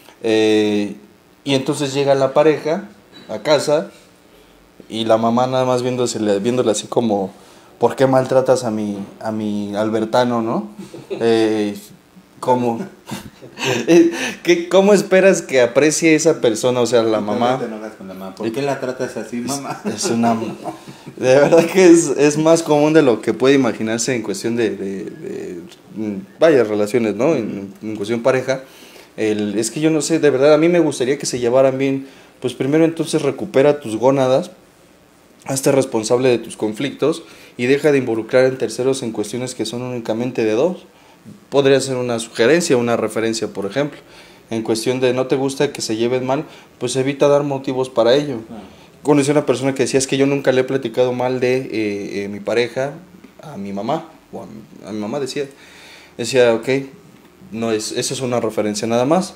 Y entonces llega la pareja a casa, y la mamá nada más viéndole así como, ¿por qué maltratas a mi Albertano, no? ¿Cómo? ¿Cómo esperas que aprecie esa persona? O sea, la mamá... Te enojas con la mamá. ¿Por qué la tratas así, mamá? Es una... De verdad que es más común de lo que puede imaginarse en cuestión de varias relaciones, ¿no? En cuestión pareja. Es que yo no sé, de verdad, a mí me gustaría que se llevaran bien. Pues primero entonces recupera tus gónadas, hazte responsable de tus conflictos y deja de involucrar en terceros en cuestiones que son únicamente de dos. Podría ser una sugerencia, una referencia, por ejemplo. En cuestión de no te gusta que se lleven mal, pues evita dar motivos para ello. Conocí a una persona que decía, es que yo nunca le he platicado mal de mi pareja a mi mamá, o a mi mamá decía, ok, no eso es una referencia nada más.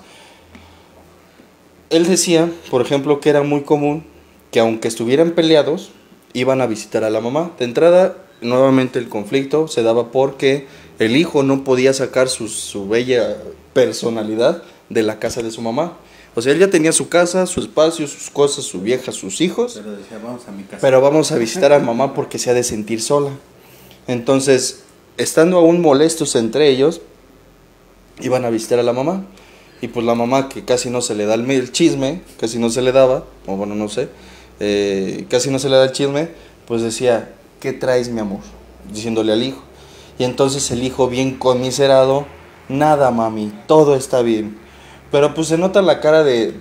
Él decía, por ejemplo, que era muy común que aunque estuvieran peleados, iban a visitar a la mamá. De entrada, nuevamente el conflicto se daba porque el hijo no podía sacar su bella personalidad de la casa de su mamá. O sea, él ya tenía su casa, su espacio, sus cosas, su vieja, sus hijos. Pero decía, vamos a mi casa. Pero vamos a visitar a mamá porque se ha de sentir sola. Entonces, estando aún molestos entre ellos, iban a visitar a la mamá. Y pues la mamá, que casi no se le da el chisme, casi no se le daba, o bueno, no sé, casi no se le da el chisme, pues decía, ¿qué traes, mi amor? Diciéndole al hijo. Y entonces el hijo, bien conmiserado, nada, mami, todo está bien. Pero pues se nota la cara de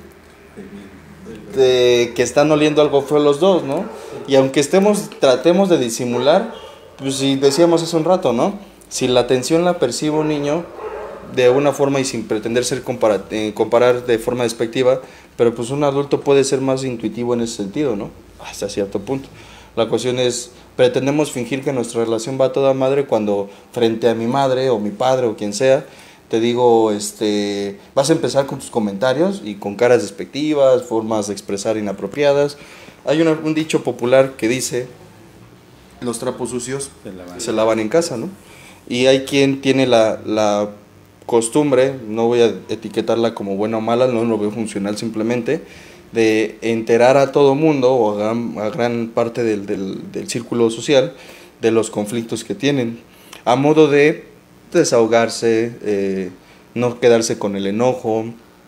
que están oliendo algo feo los dos, ¿no? Y aunque tratemos de disimular, pues si decíamos hace un rato, ¿no? Si la atención la percibe un niño de una forma y sin pretender ser comparar de forma despectiva, pero pues un adulto puede ser más intuitivo en ese sentido, ¿no? Hasta cierto punto. La cuestión es, pretendemos fingir que nuestra relación va a toda madre cuando frente a mi madre o mi padre o quien sea, te digo, vas a empezar con tus comentarios y con caras despectivas, formas de expresar inapropiadas. Hay un dicho popular que dice, los trapos sucios se lavan en casa, ¿no? Y hay quien tiene la costumbre, no voy a etiquetarla como buena o mala, no lo veo funcional simplemente, de enterar a todo mundo o a gran parte del círculo social de los conflictos que tienen, a modo de desahogarse, no quedarse con el enojo,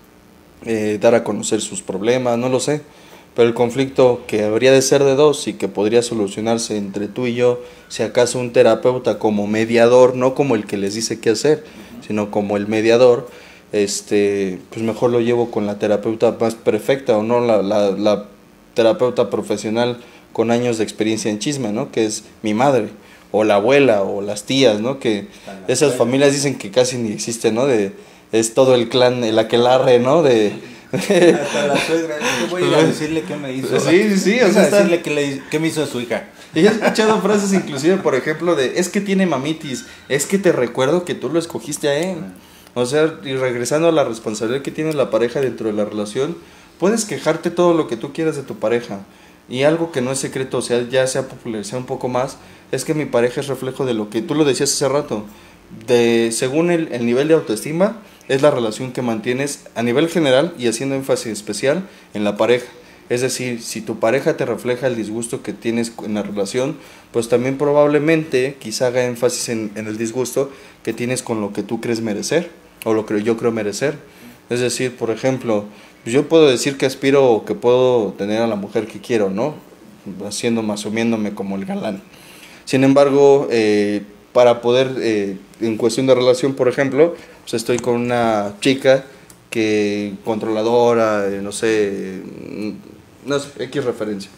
dar a conocer sus problemas, no lo sé, pero el conflicto que habría de ser de dos y que podría solucionarse entre tú y yo, si acaso un terapeuta como mediador, no como el que les dice qué hacer, sino como el mediador, pues mejor lo llevo con la terapeuta más perfecta o no la terapeuta profesional con años de experiencia en chisme, ¿no? Que es mi madre o la abuela o las tías, ¿no? Que esas familias dicen que casi ni existen, ¿no? Es todo el clan, el aquelarre, ¿no? Hasta la suegra, yo voy a ir a decirle qué me hizo. Sí, o sea, decirle qué me hizo a su hija. Y he escuchado frases inclusive, por ejemplo, es que tiene mamitis, es que te recuerdo que tú lo escogiste a él. O sea, y regresando a la responsabilidad que tiene la pareja dentro de la relación, puedes quejarte todo lo que tú quieras de tu pareja. Y algo que no es secreto, o sea, ya se ha popularizado un poco más, es que mi pareja es reflejo de lo que tú lo decías hace rato. Según el nivel de autoestima, es la relación que mantienes a nivel general y haciendo énfasis especial en la pareja. Es decir, si tu pareja te refleja el disgusto que tienes en la relación, pues también probablemente quizá haga énfasis en el disgusto que tienes con lo que tú crees merecer, o lo que yo creo merecer. Es decir, por ejemplo, yo puedo decir que aspiro o que puedo tener a la mujer que quiero, ¿no? Asumiéndome como el galán. Sin embargo, para poder, en cuestión de relación, por ejemplo, pues estoy con una chica que controladora, no sé, X referencia.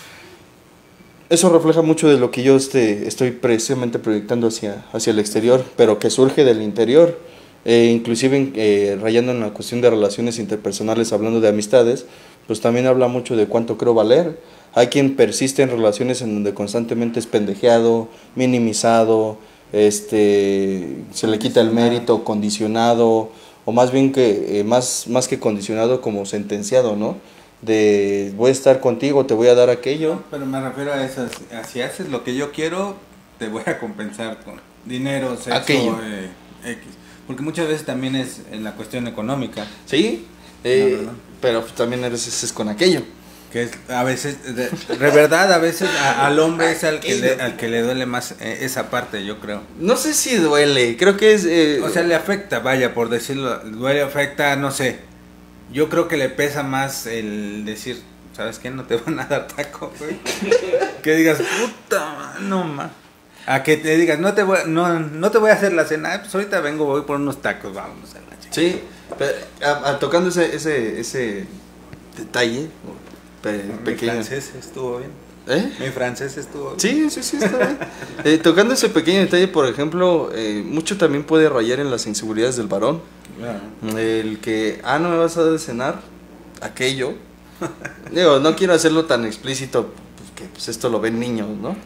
Eso refleja mucho de lo que yo estoy precisamente proyectando hacia el exterior, pero que surge del interior. Inclusive rayando en la cuestión de relaciones interpersonales, hablando de amistades, pues también habla mucho de cuánto creo valer. Hay quien persiste en relaciones en donde constantemente es pendejeado, minimizado, se le quita el mérito, condicionado, o más bien que más que condicionado, como sentenciado, ¿no? De voy a estar contigo, te voy a dar aquello. No, pero me refiero a eso, si haces lo que yo quiero, te voy a compensar con dinero, sexo, aquello. X. Porque muchas veces también es en la cuestión económica. Sí, pero pues también a veces es con aquello. Que es, a veces, de verdad, a veces al hombre es al que le duele más esa parte, yo creo. No sé si duele, creo que es... o sea, le afecta, vaya, por decirlo, duele, afecta, no sé. Yo creo que le pesa más el decir, ¿sabes qué? No te van a dar taco, güey. Que digas, puta, no más. A que te digas, no te voy a hacer la cena, pues ahorita vengo, voy por unos tacos, vámonos a la chica. Sí, pero, tocando ese detalle pequeño. Mi francés estuvo bien. Mi francés estuvo Sí, bien. está bien. Tocando ese pequeño detalle, por ejemplo, mucho también puede rayar en las inseguridades del varón. El que, no me vas a dar de cenar, aquello. Digo, no quiero hacerlo tan explícito, porque pues esto lo ven niños, ¿no?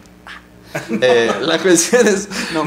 La cuestión es no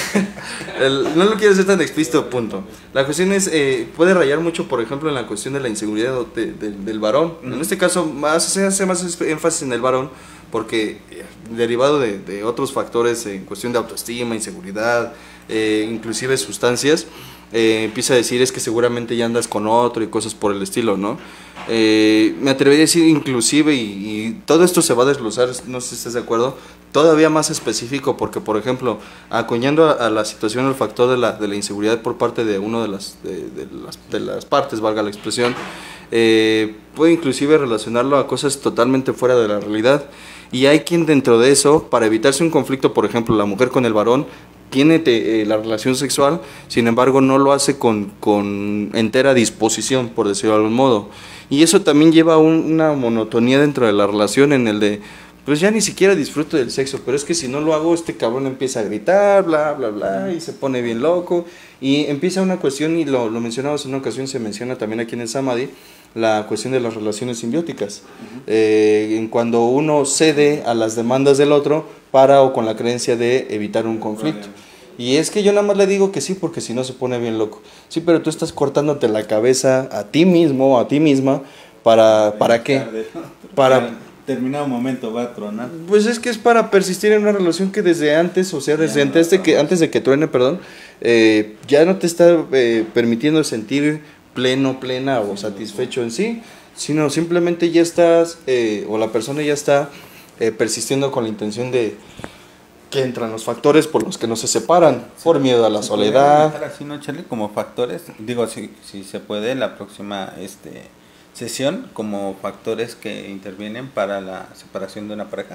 lo quiero hacer tan explícito, punto. La cuestión es puede rayar mucho, por ejemplo, en la cuestión de la inseguridad del varón. En este caso se hace más énfasis en el varón, porque derivado de otros factores en cuestión de autoestima, inseguridad, inclusive sustancias, empieza a decir es que seguramente ya andas con otro y cosas por el estilo, ¿no? Me atrevería a decir inclusive, y todo esto se va a desglosar, no sé si estás de acuerdo, todavía más específico, porque por ejemplo, acuñando a la situación el factor de la inseguridad por parte de uno de las partes, valga la expresión, puede inclusive relacionarlo a cosas totalmente fuera de la realidad, y hay quien dentro de eso, para evitarse un conflicto, por ejemplo, la mujer con el varón, tiene la relación sexual, sin embargo no lo hace con entera disposición, por decirlo de algún modo, y eso también lleva una monotonía dentro de la relación, en el de pues ya ni siquiera disfruto del sexo, pero es que si no lo hago, este cabrón empieza a gritar, bla, bla, bla, y se pone bien loco, y empieza una cuestión, y lo mencionamos en una ocasión, se menciona también aquí en el Samadhi, la cuestión de las relaciones simbióticas, cuando uno cede a las demandas del otro para o con la creencia de evitar un conflicto. Y es que yo nada más le digo que sí, porque si no se pone bien loco. Sí, pero tú estás cortándote la cabeza a ti mismo, a ti misma, ¿para qué? Para... Determinado momento va a tronar. Pues es que es para persistir en una relación que desde antes, o sea, desde antes de que truene, perdón, ya no te está permitiendo sentir plena o satisfecho en sí, sino simplemente ya estás, o la persona ya está persistiendo con la intención de que entran los factores por los que no se separan, por miedo a la soledad. Así, ¿no, Charlie? Como factores, digo, si se puede, la próxima sesión, como factores que intervienen para la separación de una pareja.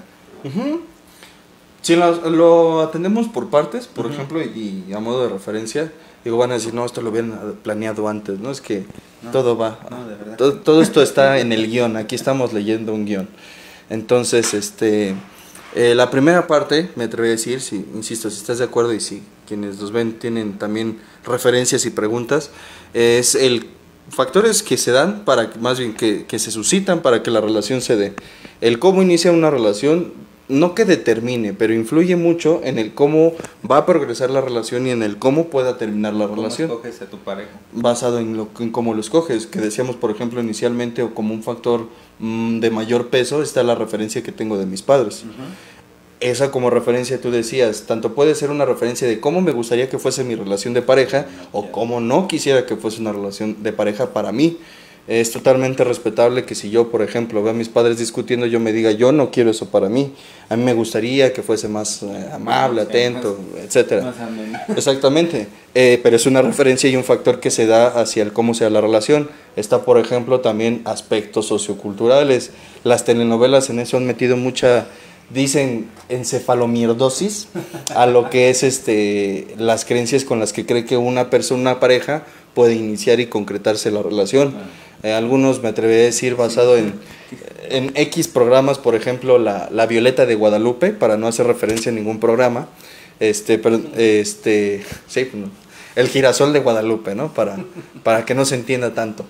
Si lo atendemos por partes, por ejemplo, y a modo de referencia, digo, van a decir, no, esto lo habían planeado antes, ¿no? Es que todo va, todo esto está en el guión, aquí estamos leyendo un guión. Entonces, la primera parte, me atrevo a decir, insisto, si estás de acuerdo y si quienes los ven tienen también referencias y preguntas, es el factores que se dan, más bien que se suscitan para que la relación se dé. El cómo inicia una relación, no que determine, pero influye mucho en el cómo va a progresar la relación y en el cómo pueda terminar la relación. ¿Cómo escoges a tu pareja? Basado en cómo lo escoges, que decíamos, por ejemplo, inicialmente, o como un factor de mayor peso, está la referencia que tengo de mis padres. Esa como referencia tú decías, tanto puede ser una referencia de cómo me gustaría que fuese mi relación de pareja o cómo no quisiera que fuese una relación de pareja para mí. Es totalmente respetable que si yo, por ejemplo, veo a mis padres discutiendo, yo me diga, yo no quiero eso para mí. A mí me gustaría que fuese más amable, atento, etcétera. Exactamente, pero es una referencia y un factor que se da hacia el cómo sea la relación. Está, por ejemplo, también aspectos socioculturales. Las telenovelas en eso han metido mucha... dicen encefalomierdosis a lo que es las creencias con las que cree que una pareja puede iniciar y concretarse la relación. Algunos me atrevería a decir basado en X programas, por ejemplo la Violeta de Guadalupe, para no hacer referencia a ningún programa, sí, el Girasol de Guadalupe, ¿no? Para que no se entienda tanto.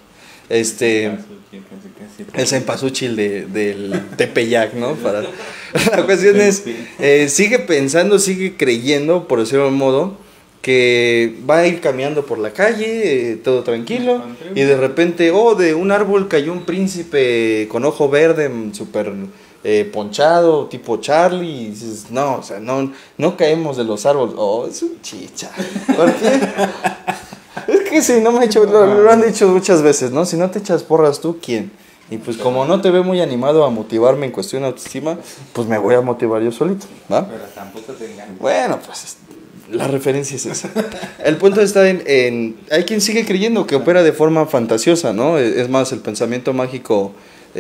El cempasúchil del Tepeyac, ¿no? La cuestión es, sigue pensando, sigue creyendo, por decirlo de un modo, que va a ir caminando por la calle, todo tranquilo, y de repente, de un árbol cayó un príncipe con ojo verde, súper ponchado, tipo Charlie, y dices, no, o sea, no caemos de los árboles. Es un chicha. ¿Por qué? Es que si no me lo han dicho muchas veces, ¿no? Si no te echas porras tú, ¿quién? Y pues como no te ve muy animado a motivarme en cuestión de autoestima, pues me voy a motivar yo solito, ¿va? Pero tampoco te engañes. Bueno, pues la referencia es esa. El punto está en hay quien sigue creyendo que opera de forma fantasiosa, ¿no? Es más, el pensamiento mágico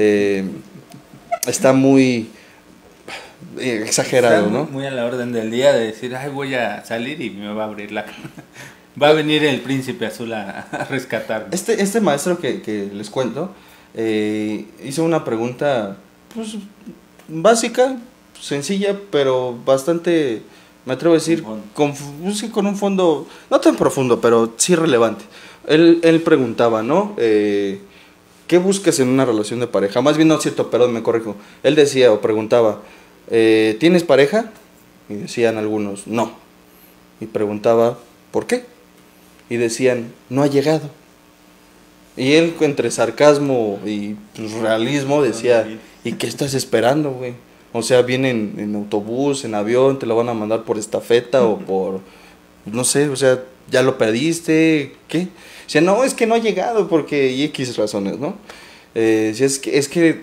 está muy exagerado, ¿no? Muy a la orden del día de decir, voy a salir y me va a abrir la cama. Va a venir el príncipe azul a rescatarme. Este maestro que les cuento hizo una pregunta pues básica, sencilla, pero bastante, me atrevo a decir, con un fondo no tan profundo, pero sí relevante. Él preguntaba, ¿no? ¿Qué buscas en una relación de pareja? Más bien, no es cierto, perdón, me corrijo. Él decía o preguntaba, ¿tienes pareja? Y decían algunos, no. Y preguntaba, ¿por qué? Y decían, no ha llegado. Y él, entre sarcasmo y pues, realismo, decía, ¿y qué estás esperando, güey? O sea, vienen en autobús, en avión, te lo van a mandar por estafeta o por, no sé, o sea, ya lo perdiste, ¿qué? O sea, no, es que no ha llegado porque y X razones, ¿no? Es que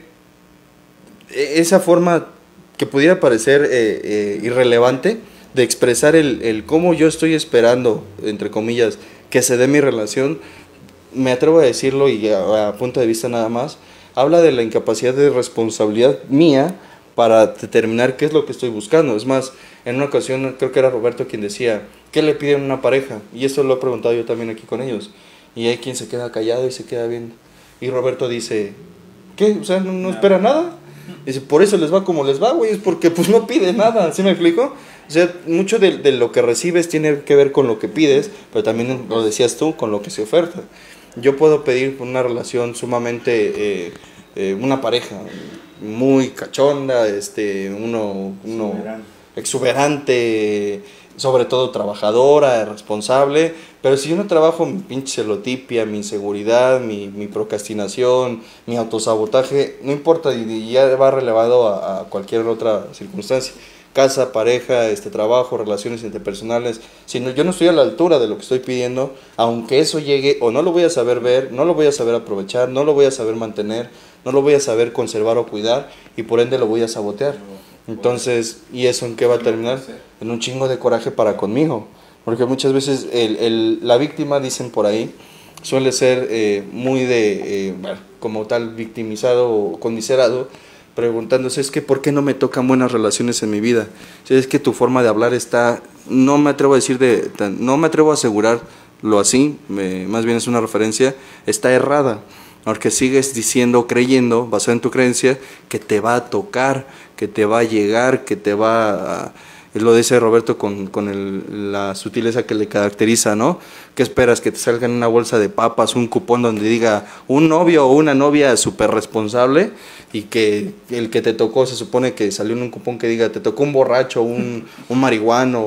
esa forma que pudiera parecer irrelevante de expresar el cómo yo estoy esperando, entre comillas, que se dé mi relación, me atrevo a decirlo y a punto de vista nada más, habla de la incapacidad de responsabilidad mía para determinar qué es lo que estoy buscando. Es más, en una ocasión creo que era Roberto quien decía, ¿qué le piden a una pareja? Y eso lo he preguntado yo también aquí con ellos. Y hay quien se queda callado y se queda viendo. Y Roberto dice, ¿qué? O sea, ¿no espera nada? Dice, por eso les va como les va, güey, es porque pues no pide nada, ¿sí me explico? O sea, mucho de lo que recibes tiene que ver con lo que pides, pero también lo decías tú, con lo que se oferta. Yo puedo pedir una relación sumamente, una pareja muy cachonda, uno exuberante, sobre todo trabajadora, responsable, pero si yo no trabajo mi pinche celotipia, mi inseguridad, mi procrastinación, mi autosabotaje, no importa, y ya va relevado a cualquier otra circunstancia. Casa, pareja, trabajo, relaciones interpersonales, si no, yo no estoy a la altura de lo que estoy pidiendo, aunque eso llegue, o no lo voy a saber ver, no lo voy a saber aprovechar, no lo voy a saber mantener, no lo voy a saber conservar o cuidar, y por ende lo voy a sabotear. Entonces, ¿y eso en qué va a terminar? En un chingo de coraje para conmigo, porque muchas veces la víctima, dicen por ahí, suele ser muy como tal victimizado o conmiserado, preguntándose, es que ¿por qué no me tocan buenas relaciones en mi vida? O sea, es que tu forma de hablar está, no me atrevo a decir no me atrevo a asegurarlo así, más bien es una referencia, está errada, porque sigues diciendo, creyendo, basado en tu creencia, que te va a tocar, que te va a llegar, que te va a... Lo dice Roberto con la sutileza que le caracteriza, ¿no? ¿Qué esperas? Que te salga en una bolsa de papas un cupón donde diga un novio o una novia súper responsable y que el que te tocó se supone que salió en un cupón que diga te tocó un borracho, un marihuano,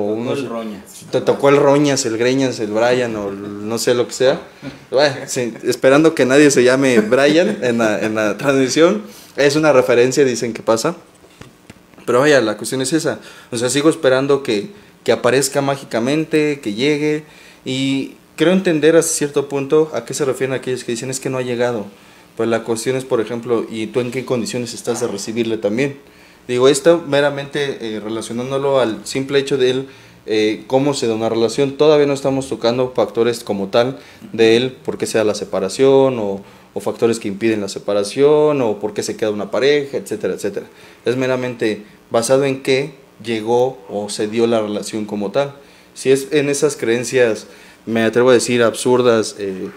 te tocó el Roñas, el Greñas, el Brian o no sé lo que sea. Bueno, sí, esperando que nadie se llame Brian en la transmisión. Es una referencia, dicen que pasa. Pero vaya, la cuestión es esa. O sea, sigo esperando que aparezca mágicamente, que llegue. Y creo entender hasta cierto punto a qué se refieren aquellos que dicen es que no ha llegado. Pues la cuestión es, por ejemplo, ¿y tú en qué condiciones estás de recibirle también? Digo, esto meramente relacionándolo al simple hecho de él, cómo se da una relación. Todavía no estamos tocando factores como tal de él, por qué se da la separación o factores que impiden la separación o por qué se queda una pareja, etcétera, etcétera. Es meramente basado en qué llegó o se dio la relación como tal. Si es en esas creencias, me atrevo a decir, absurdas,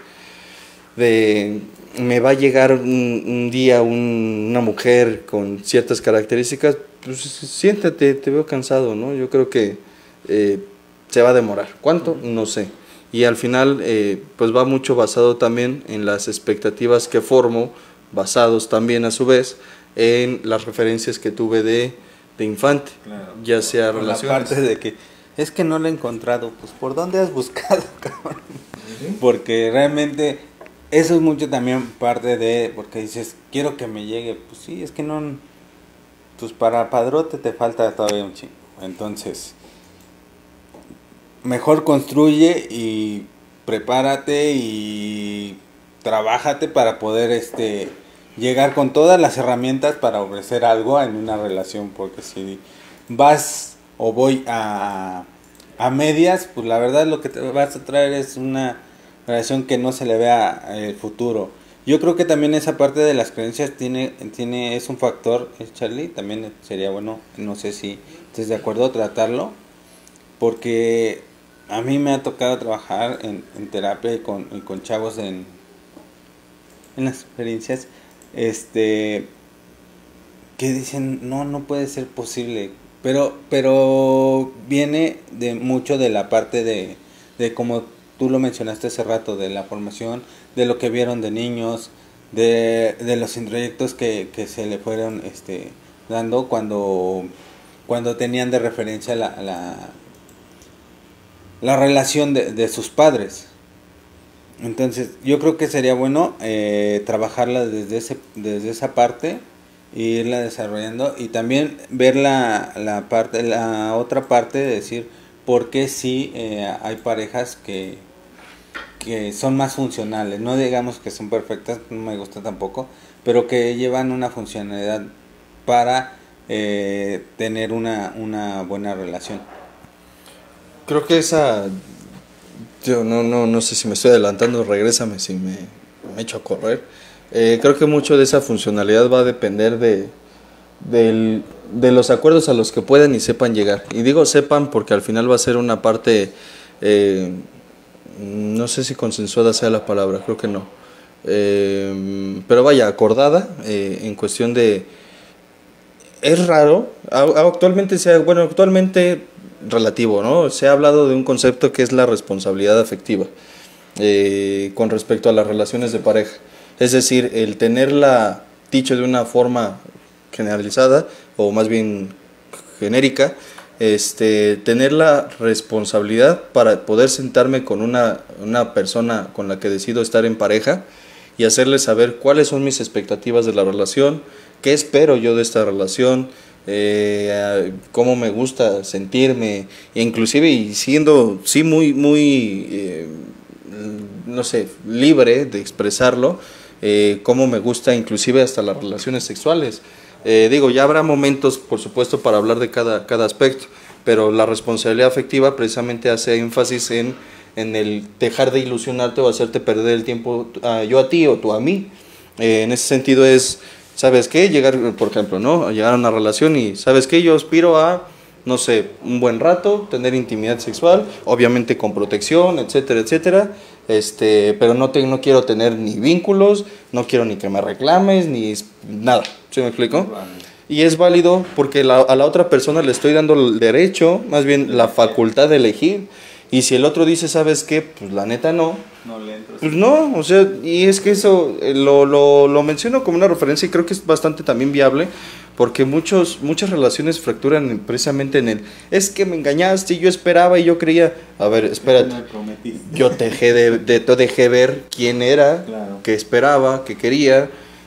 de me va a llegar un día una mujer con ciertas características, pues siéntate, te veo cansado, ¿no? Yo creo que se va a demorar. ¿Cuánto? No sé. y al final pues va mucho basado también en las expectativas que formo, basados también a su vez en las referencias que tuve de infante, claro. Ya sea Por relaciones. la parte de que es que no lo he encontrado, pues ¿por dónde has buscado, cabrón? Porque realmente eso es mucho también parte de, porque dices, quiero que me llegue, pues sí, es que no, pues para padrote te falta todavía un chingo. Entonces, mejor construye y prepárate y trabájate para poder llegar con todas las herramientas para ofrecer algo en una relación, porque si vas o voy a medias, pues la verdad lo que te vas a traer es una relación que no se le vea el futuro. Yo creo que también esa parte de las creencias es un factor, Charlie, también sería bueno, no sé si estés de acuerdo, tratarlo, porque a mí me ha tocado trabajar en terapia y con chavos en las experiencias, que dicen, no puede ser posible, pero viene de mucho de la parte de como tú lo mencionaste hace rato, de la formación, de lo que vieron de niños, de los introyectos que se le fueron dando cuando tenían de referencia la relación de sus padres. Entonces yo creo que sería bueno trabajarla desde esa parte e irla desarrollando, y también ver la otra parte de decir por qué sí hay parejas que son más funcionales, no digamos que son perfectas, no me gusta tampoco, pero que llevan una funcionalidad para tener una buena relación. Creo que yo no sé si me estoy adelantando, regrésame si me echo a correr. Creo que mucho de esa funcionalidad va a depender de los acuerdos a los que puedan y sepan llegar. Y digo sepan porque al final va a ser una parte, no sé si consensuada sea la palabra, creo que no. Pero vaya, acordada en cuestión de... Es raro, actualmente relativo, ¿no? Se ha hablado de un concepto que es la responsabilidad afectiva con respecto a las relaciones de pareja. Es decir, el tenerla, dicho de una forma generalizada o más bien genérica, tener la responsabilidad para poder sentarme con una persona con la que decido estar en pareja y hacerle saber cuáles son mis expectativas de la relación, qué espero yo de esta relación, cómo me gusta sentirme, inclusive y siendo sí muy no sé, libre de expresarlo, cómo me gusta inclusive hasta las relaciones sexuales. Digo, ya habrá momentos por supuesto para hablar de cada aspecto, pero la responsabilidad afectiva precisamente hace énfasis en el dejar de ilusionarte o hacerte perder el tiempo yo a ti o tú a mí. En ese sentido es, ¿sabes qué? Llegar, por ejemplo, ¿no? Llegar a una relación y, ¿sabes qué? Yo aspiro a, no sé, un buen rato, tener intimidad sexual, obviamente con protección, etcétera, etcétera, pero no quiero tener ni vínculos, no quiero ni que me reclames, ni nada, ¿sí me explico? Y es válido porque a la otra persona le estoy dando el derecho, más bien la facultad de elegir. Y si el otro dice, ¿sabes qué? Pues la neta no le entro. Pues no, o sea, y es que eso lo menciono como una referencia y creo que es bastante también viable, porque muchas relaciones fracturan precisamente en es que me engañaste, yo esperaba y yo creía, a ver, espérate, yo te dejé ver quién era, claro, qué esperaba, qué quería,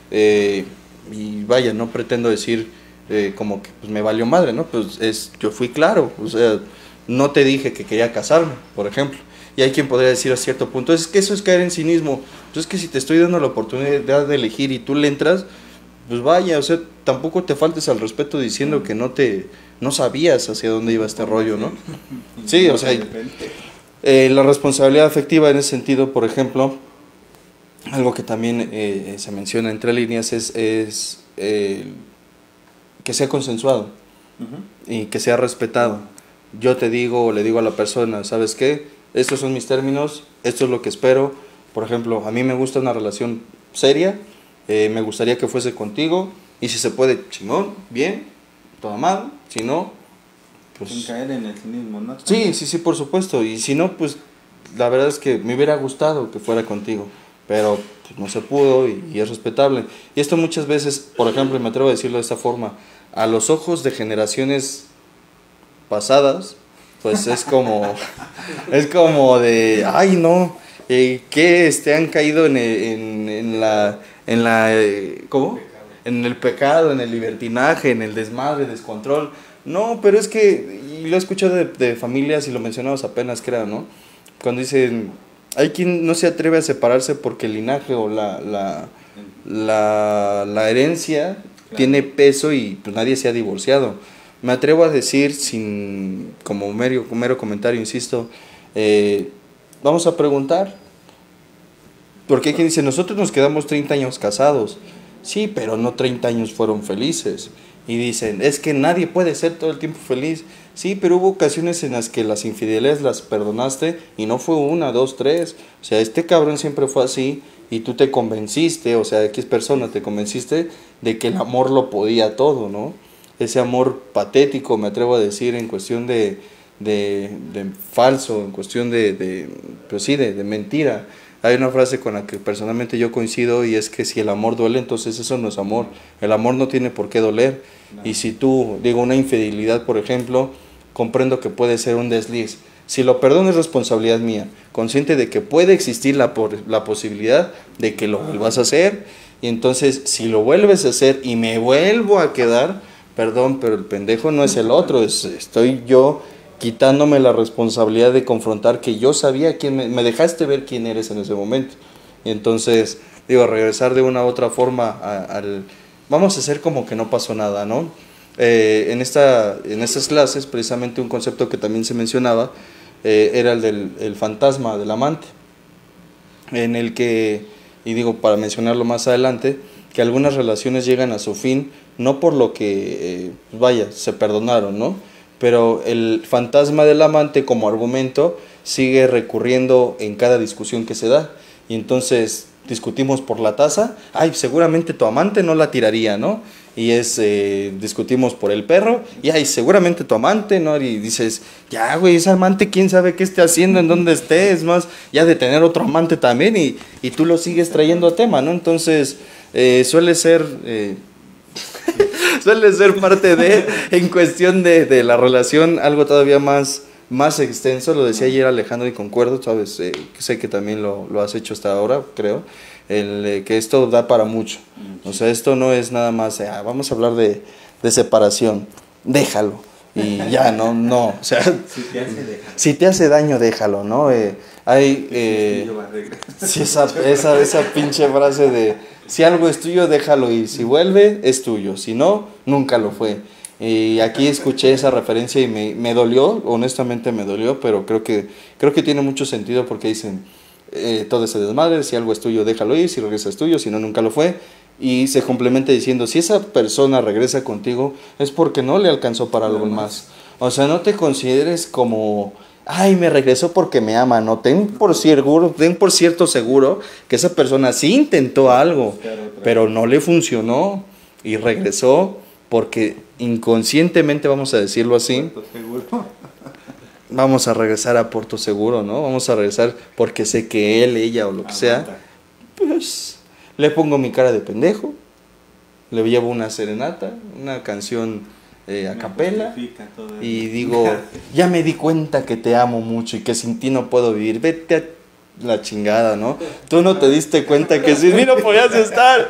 y vaya, no pretendo decir como que pues me valió madre, ¿no? Pues yo fui claro, o sea, no te dije que quería casarme, por ejemplo. Y hay quien podría decir a cierto punto, es que eso es caer en cinismo. Pues es que si te estoy dando la oportunidad de elegir y tú le entras, pues vaya, o sea, tampoco te faltes al respeto diciendo que no sabías hacia dónde iba este rollo, ¿no? Sí, o sea, la responsabilidad afectiva en ese sentido, por ejemplo, algo que también se menciona entre líneas es que sea consensuado y que sea respetado. Yo te digo o le digo a la persona, ¿sabes qué? Estos son mis términos, esto es lo que espero. Por ejemplo, a mí me gusta una relación seria, me gustaría que fuese contigo, y si se puede, chingón, bien, todo mal, si no, pues... Sin caer en el cinismo, ¿no? Sí, por supuesto, y si no, pues la verdad es que me hubiera gustado que fuera contigo, pero pues, no se pudo y es respetable. Y esto muchas veces, por ejemplo, y me atrevo a decirlo de esta forma, a los ojos de generaciones pasadas, pues es como de, ay no, que han caído en la ¿cómo? En el pecado, en el libertinaje, en el desmadre, descontrol. No, pero es que, y lo he escuchado de familias, y lo mencionamos apenas, creo, ¿no? Cuando dicen, hay quien no se atreve a separarse porque el linaje o la herencia tiene peso y pues nadie se ha divorciado. Me atrevo a decir, como mero comentario, insisto, vamos a preguntar, porque hay quien dice, nosotros nos quedamos 30 años casados. Sí, pero no 30 años fueron felices. Y dicen, es que nadie puede ser todo el tiempo feliz. Sí, pero hubo ocasiones en las que las infidelidades las perdonaste y no fue 1, 2, 3. O sea, este cabrón siempre fue así y tú te convenciste, o sea, X persona te convenciste de que el amor lo podía todo, ¿no? Ese amor patético, me atrevo a decir, en cuestión de falso, en cuestión pues sí, de mentira. Hay una frase con la que personalmente yo coincido y es que si el amor duele, entonces eso no es amor. El amor no tiene por qué doler. Y si tú, digo, una infidelidad, por ejemplo, comprendo que puede ser un desliz. Si lo perdono es responsabilidad mía, consciente de que puede existir la posibilidad de que lo vuelvas a hacer. Y entonces, si lo vuelves a hacer y me vuelvo a quedar, perdón, pero el pendejo no es el otro, estoy yo quitándome la responsabilidad de confrontar que yo sabía quién me dejaste ver quién eres en ese momento. Y entonces, digo, regresar de una u otra forma vamos a hacer como que no pasó nada, ¿no? En estas clases, precisamente un concepto que también se mencionaba, era el del fantasma del amante, en el que, y digo, para mencionarlo más adelante, que algunas relaciones llegan a su fin, no por lo que, se perdonaron, ¿no? Pero el fantasma del amante como argumento sigue recurriendo en cada discusión que se da. Y entonces discutimos por la taza, ay, seguramente tu amante no la tiraría, ¿no? Y discutimos por el perro, y ay, seguramente tu amante, ¿no? Y dices, ya, güey, ese amante, quién sabe qué esté haciendo, en dónde esté, es más, ya de tener otro amante también, y tú lo sigues trayendo a tema, ¿no? Entonces, suele ser parte en cuestión de la relación, algo todavía más extenso. Lo decía ayer Alejandro y concuerdo, sabes, sé que también lo has hecho hasta ahora, creo, que esto da para mucho. O sea, esto no es nada más, vamos a hablar de separación, déjalo, y ya, no, o sea, si te hace daño, déjalo, ¿no? Sí, esa pinche frase de, si algo es tuyo, déjalo ir, si vuelve, es tuyo, si no, nunca lo fue. Y aquí escuché esa referencia y me dolió, honestamente me dolió, pero creo que tiene mucho sentido, porque dicen, todo ese desmadre, si algo es tuyo, déjalo ir, si regresa es tuyo, si no, nunca lo fue. Y se complementa diciendo, si esa persona regresa contigo, es porque no le alcanzó para algo más. O sea, no te consideres como, ay, me regresó porque me ama, no, ten por cierto seguro que esa persona sí intentó algo, pero no le funcionó y regresó porque inconscientemente, vamos a decirlo así, vamos a regresar a Puerto Seguro, ¿no? Vamos a regresar porque sé que él, ella o lo que sea, pues le pongo mi cara de pendejo, le llevo una serenata, una canción a capela, y digo, ya me di cuenta que te amo mucho y que sin ti no puedo vivir, vete a la chingada, ¿no? Tú no te diste cuenta que sin mí no podías estar.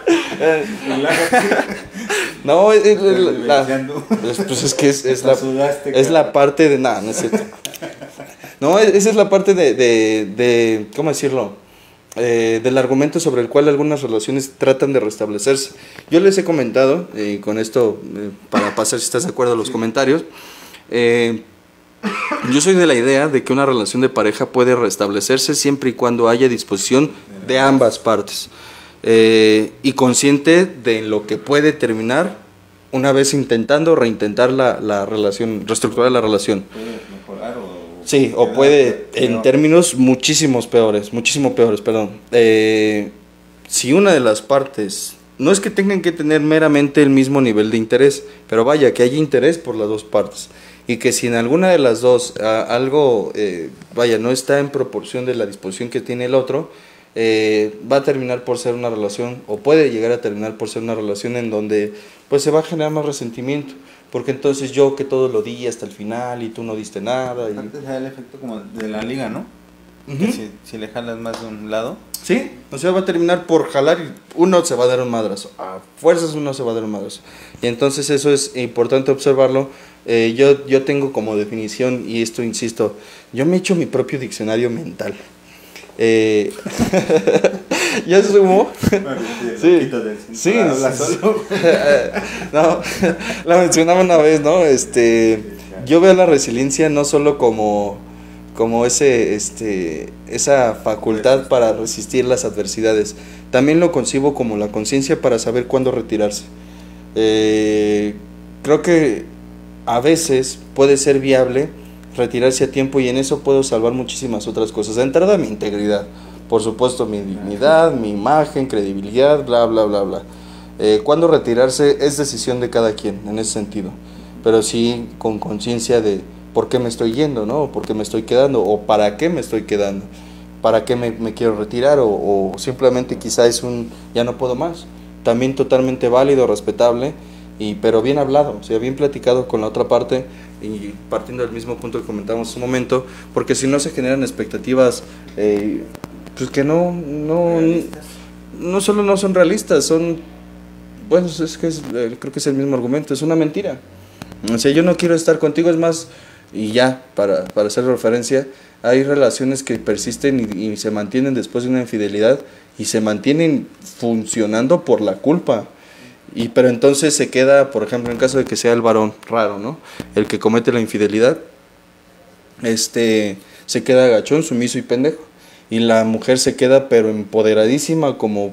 No, pues es que es la parte de, no es cierto. No, esa es la parte de ¿cómo decirlo? Del argumento sobre el cual algunas relaciones tratan de restablecerse. Yo les he comentado, y con esto, para pasar si estás de acuerdo a los comentarios, yo soy de la idea de que una relación de pareja puede restablecerse siempre y cuando haya disposición de ambas partes, y consciente de lo que puede terminar una vez reintentar la relación, reestructurar la relación. Sí, o puede, en términos muchísimo peores, perdón. Si una de las partes, no es que tengan que tener meramente el mismo nivel de interés, pero vaya, que haya interés por las dos partes, y que si en alguna de las dos algo, no está en proporción de la disposición que tiene el otro, va a terminar por ser una relación, o puede llegar a terminar por ser una relación en donde pues se va a generar más resentimiento, porque entonces yo que todo lo di hasta el final y tú no diste nada. Aparte se da el efecto como de la liga, ¿no? Uh-huh. Que si le jalas más de un lado. Sí, o sea, va a terminar por jalar y uno se va a dar un madrazo, a fuerzas uno se va a dar un madrazo. Y entonces eso es importante observarlo. Yo tengo como definición, y esto insisto, yo me he hecho mi propio diccionario mental. ¿Ya sumo? Sí, sí, no, la mencionaba una vez, ¿no? Yo veo la resiliencia no solo como esa facultad para resistir las adversidades, también lo concibo como la conciencia para saber cuándo retirarse. Creo que a veces puede ser viable retirarse a tiempo, y en eso puedo salvar muchísimas otras cosas. De entrada, mi integridad, por supuesto, mi dignidad, mi imagen, credibilidad, bla, bla, bla, bla. Cuándo retirarse es decisión de cada quien en ese sentido, pero sí con conciencia de por qué me estoy yendo, ¿no? ¿Por qué me estoy quedando? ¿O para qué me estoy quedando? ¿Para qué me quiero retirar? O simplemente quizá es ya no puedo más. También totalmente válido, respetable, pero bien hablado, o sea, bien platicado con la otra parte, y partiendo del mismo punto que comentamos hace un momento, porque si no se generan expectativas pues que no solo no son realistas, son, bueno, creo que es el mismo argumento, es una mentira. O sea, yo no quiero estar contigo, es más, y ya, para hacer referencia, hay relaciones que persisten y se mantienen después de una infidelidad, y se mantienen funcionando por la culpa. Pero entonces se queda, por ejemplo, en caso de que sea el varón raro, ¿no? El que comete la infidelidad, se queda agachón, sumiso y pendejo. Y la mujer se queda pero empoderadísima, como,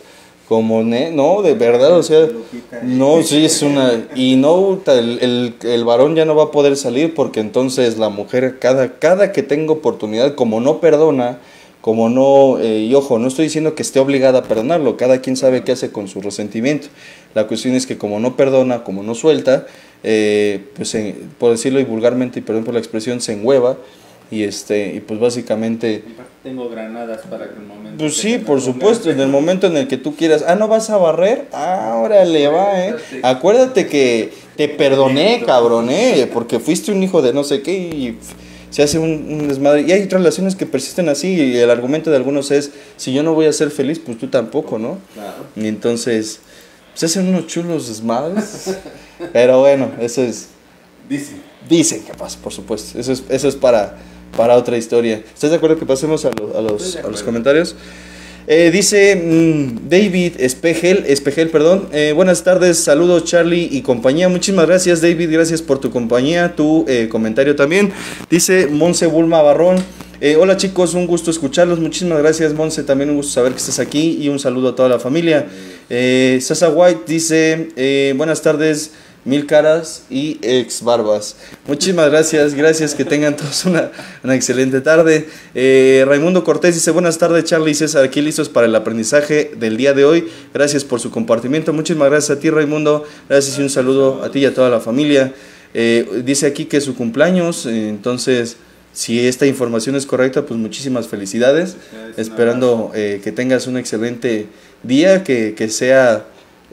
no, de verdad, o sea, no, sí, es una, y no, el varón ya no va a poder salir, porque entonces la mujer, cada que tenga oportunidad, como no perdona, como no, y ojo, no estoy diciendo que esté obligada a perdonarlo, cada quien sabe qué hace con su resentimiento. La cuestión es que como no perdona, como no suelta, pues por decirlo y vulgarmente, y perdón por la expresión, se enhueva, y pues básicamente... Tengo granadas para que el momento... Pues sí, por supuesto, en el momento en el que tú quieras, ¿no vas a barrer? Órale, va, acuérdate que te perdoné, cabrón, porque fuiste un hijo de no sé qué, y... se hace un desmadre, y hay relaciones que persisten así, y el argumento de algunos es, si yo no voy a ser feliz, pues tú tampoco, ¿no? Claro. Y entonces, se hacen unos chulos desmadres, pero bueno, eso es... Dicen que pasa, por supuesto, eso es para otra historia. ¿Estás de acuerdo que pasemos a los comentarios? Dice David Espejel, buenas tardes, saludos Charlie y compañía. Muchísimas gracias David, gracias por tu compañía, tu comentario también. Dice Monse Bulma Barrón, hola chicos, un gusto escucharlos. Muchísimas gracias Monse, también un gusto saber que estás aquí, y un saludo a toda la familia. Sasa White dice, buenas tardes, mil caras y ex barbas. Muchísimas gracias, que tengan todos una excelente tarde. Raimundo Cortés dice, buenas tardes Charlie y César, aquí listos para el aprendizaje del día de hoy. Gracias por su compartimiento. Muchísimas gracias a ti Raimundo, gracias y un saludo a ti y a toda la familia. Dice aquí que es su cumpleaños, entonces si esta información es correcta, pues muchísimas felicidades, esperando que tengas un excelente día, que sea,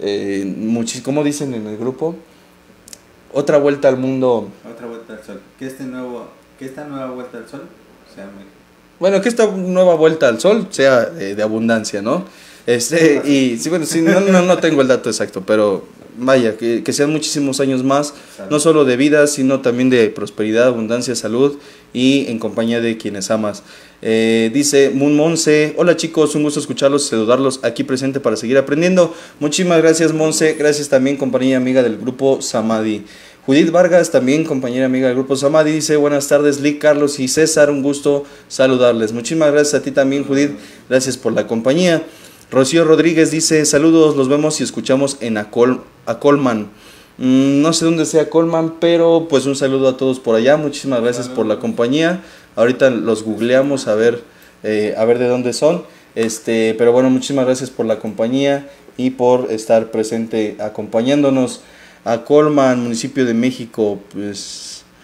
como dicen en el grupo, otra vuelta al mundo. Otra vuelta al sol. Que esta nueva vuelta al sol sea mejor. Bueno, que esta nueva vuelta al sol sea de abundancia, ¿no? Y sí, bueno, sí, no tengo el dato exacto, pero vaya, que sean muchísimos años más, no solo de vida, sino también de prosperidad, abundancia, salud, y en compañía de quienes amas. Dice Moon Monse, hola chicos, un gusto escucharlos y saludarlos aquí presente para seguir aprendiendo. Muchísimas gracias Monse, gracias también compañera amiga del grupo Samadhi. Judith Vargas, también compañera amiga del grupo Samadhi, dice, buenas tardes Lee, Carlos y César, un gusto saludarles. Muchísimas gracias a ti también Judith, gracias por la compañía. Rocío Rodríguez dice, saludos, los vemos y escuchamos en Colman. No sé dónde sea Colman, pero pues un saludo a todos por allá, muchísimas gracias por la compañía. Ahorita los googleamos a ver de dónde son, pero bueno, muchísimas gracias por la compañía y por estar presente acompañándonos. A Colman, municipio de México, pues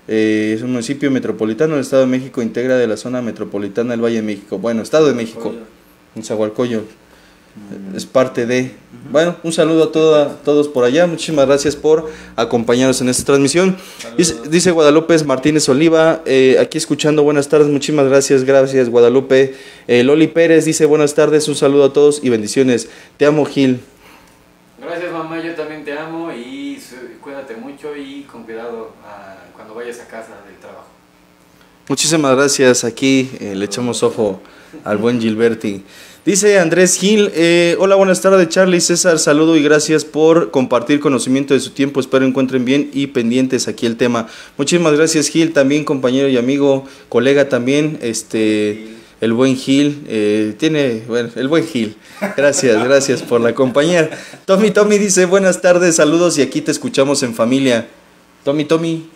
es un municipio metropolitano del Estado de México, integra de la zona metropolitana del Valle de México. Bueno, Estado de México, Nezahualcóyotl. Es parte de... Bueno, un saludo a todos por allá. Muchísimas gracias por acompañarnos en esta transmisión. Dice Guadalupe Martínez Oliva, aquí escuchando, buenas tardes, muchísimas gracias Guadalupe. Loli Pérez dice, buenas tardes, un saludo a todos y bendiciones. Te amo, Gil. Gracias, mamá, yo también te amo y cuídate mucho y con cuidado cuando vayas a casa del trabajo. Muchísimas gracias, aquí le echamos ojo al buen Gilberti. Dice Andrés Gil, hola, buenas tardes Charlie, César, saludo y gracias por compartir conocimiento de su tiempo, espero encuentren bien y pendientes aquí el tema. Muchísimas gracias Gil, también compañero y amigo, colega también, el buen Gil, el buen Gil, gracias por la compañía. Tommy dice, buenas tardes, saludos y aquí te escuchamos en familia. Tommy,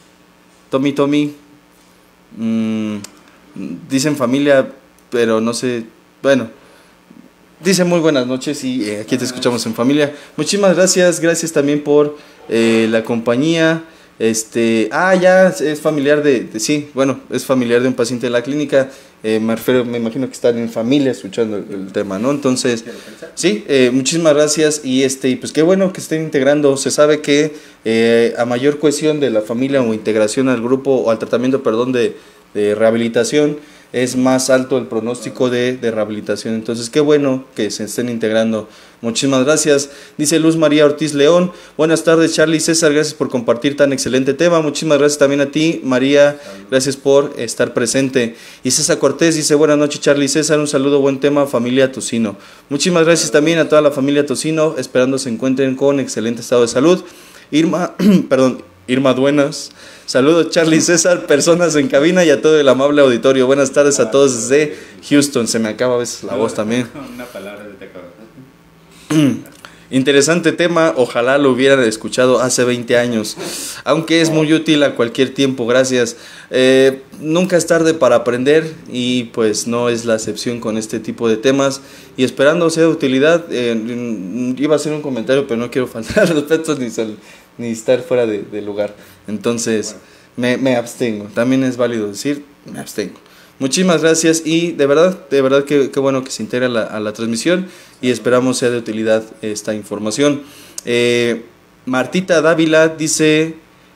dicen familia, pero no sé, bueno. Dice muy buenas noches y aquí te escuchamos en familia. Muchísimas gracias también por la compañía. Ya es familiar es familiar de un paciente de la clínica. Me imagino que están en familia escuchando el tema, ¿no? Entonces, sí, muchísimas gracias y pues qué bueno que estén integrando. Se sabe que a mayor cohesión de la familia o integración al grupo o al tratamiento, de rehabilitación, es más alto el pronóstico de rehabilitación. Entonces, qué bueno que se estén integrando. Muchísimas gracias. Dice Luz María Ortiz León, buenas tardes Charlie y César, gracias por compartir tan excelente tema. Muchísimas gracias también a ti, María, gracias por estar presente. Y César Cortés dice, buenas noches Charlie y César, un saludo, buen tema, familia Tocino. Muchísimas gracias también a toda la familia Tocino, esperando se encuentren con excelente estado de salud. Irma Duenas, saludos Charlie y César, personas en cabina y a todo el amable auditorio. Buenas tardes a todos desde Houston. Se me acaba a veces la voz también. Una palabra de te acabo. Interesante tema, ojalá lo hubieran escuchado hace 20 años, aunque es muy útil a cualquier tiempo, gracias. Nunca es tarde para aprender y pues no es la excepción con este tipo de temas y esperando sea de utilidad. Iba a hacer un comentario pero no quiero faltar al respeto ni estar fuera de lugar, entonces me abstengo, también es válido decir me abstengo. Muchísimas gracias y de verdad que bueno que se integra a la transmisión y esperamos sea de utilidad esta información. Martita Dávila dice,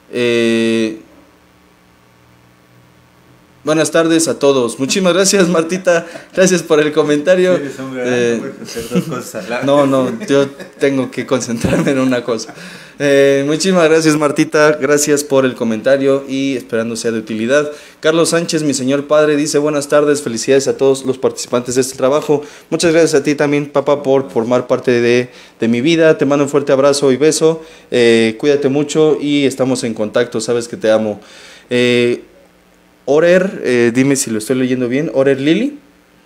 buenas tardes a todos. Muchísimas gracias Martita, gracias por el comentario. No, yo tengo que concentrarme en una cosa. Muchísimas gracias Martita, gracias por el comentario y esperando sea de utilidad. Carlos Sánchez, mi señor padre, dice buenas tardes, felicidades a todos los participantes de este trabajo. Muchas gracias a ti también papá por formar parte de mi vida, te mando un fuerte abrazo y beso, cuídate mucho y estamos en contacto, sabes que te amo. Orer, dime si lo estoy leyendo bien, Orer Lili.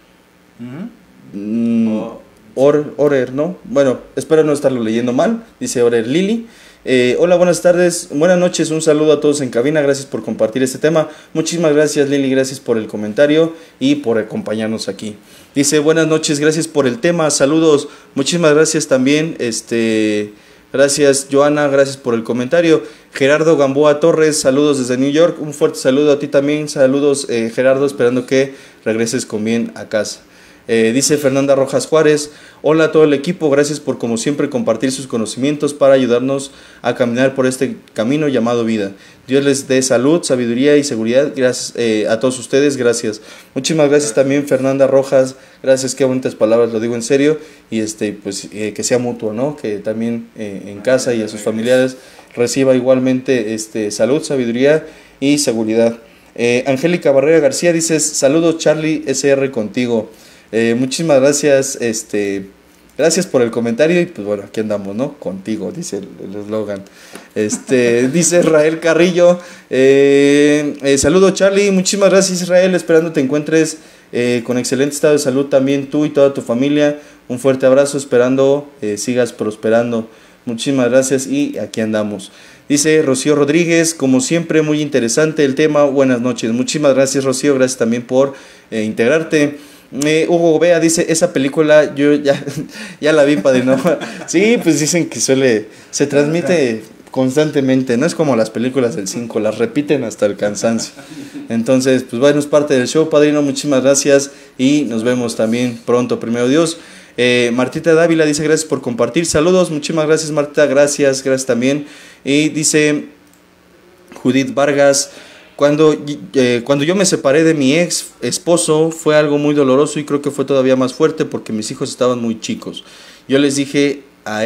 Orer, ¿no? Bueno, espero no estarlo leyendo mal, dice Orer Lili. Hola, buenas tardes, buenas noches, un saludo a todos en cabina, gracias por compartir este tema. Muchísimas gracias Lili, gracias por el comentario y por acompañarnos aquí. Dice buenas noches, gracias por el tema, saludos, muchísimas gracias también, gracias Joana, gracias por el comentario. Gerardo Gamboa Torres, saludos desde New York, un fuerte saludo a ti también, saludos Gerardo, esperando que regreses con bien a casa. Dice Fernanda Rojas Juárez, hola a todo el equipo, gracias por como siempre compartir sus conocimientos para ayudarnos a caminar por este camino llamado vida. Dios les dé salud, sabiduría y seguridad, gracias a todos ustedes, gracias. Muchísimas gracias también Fernanda Rojas, gracias, qué bonitas palabras, lo digo en serio, y pues que sea mutuo, ¿no? Que también en casa y a sus familiares reciba igualmente salud, sabiduría y seguridad. Angélica Barrera García dice, saludos Charlie SR contigo. Muchísimas gracias, gracias por el comentario y pues bueno, aquí andamos, ¿no? Contigo, dice el eslogan. Dice Israel Carrillo, saludo Charlie, muchísimas gracias Israel, esperando te encuentres con excelente estado de salud también tú y toda tu familia. Un fuerte abrazo, esperando sigas prosperando. Muchísimas gracias y aquí andamos. Dice Rocío Rodríguez, como siempre muy interesante el tema, buenas noches. Muchísimas gracias Rocío, gracias también por integrarte. Hugo Bea dice, esa película yo ya la vi, padre, ¿no? Sí, pues dicen que se transmite constantemente, no es como las películas del 5, las repiten hasta el cansancio. Entonces, pues bueno, es parte del show, padrino, muchísimas gracias y nos vemos también pronto, primero Dios. Martita Dávila dice gracias por compartir, saludos, muchísimas gracias Martita, gracias también. Y dice Judith Vargas, cuando yo me separé de mi ex esposo fue algo muy doloroso y creo que fue todavía más fuerte porque mis hijos estaban muy chicos. Yo sí le dije a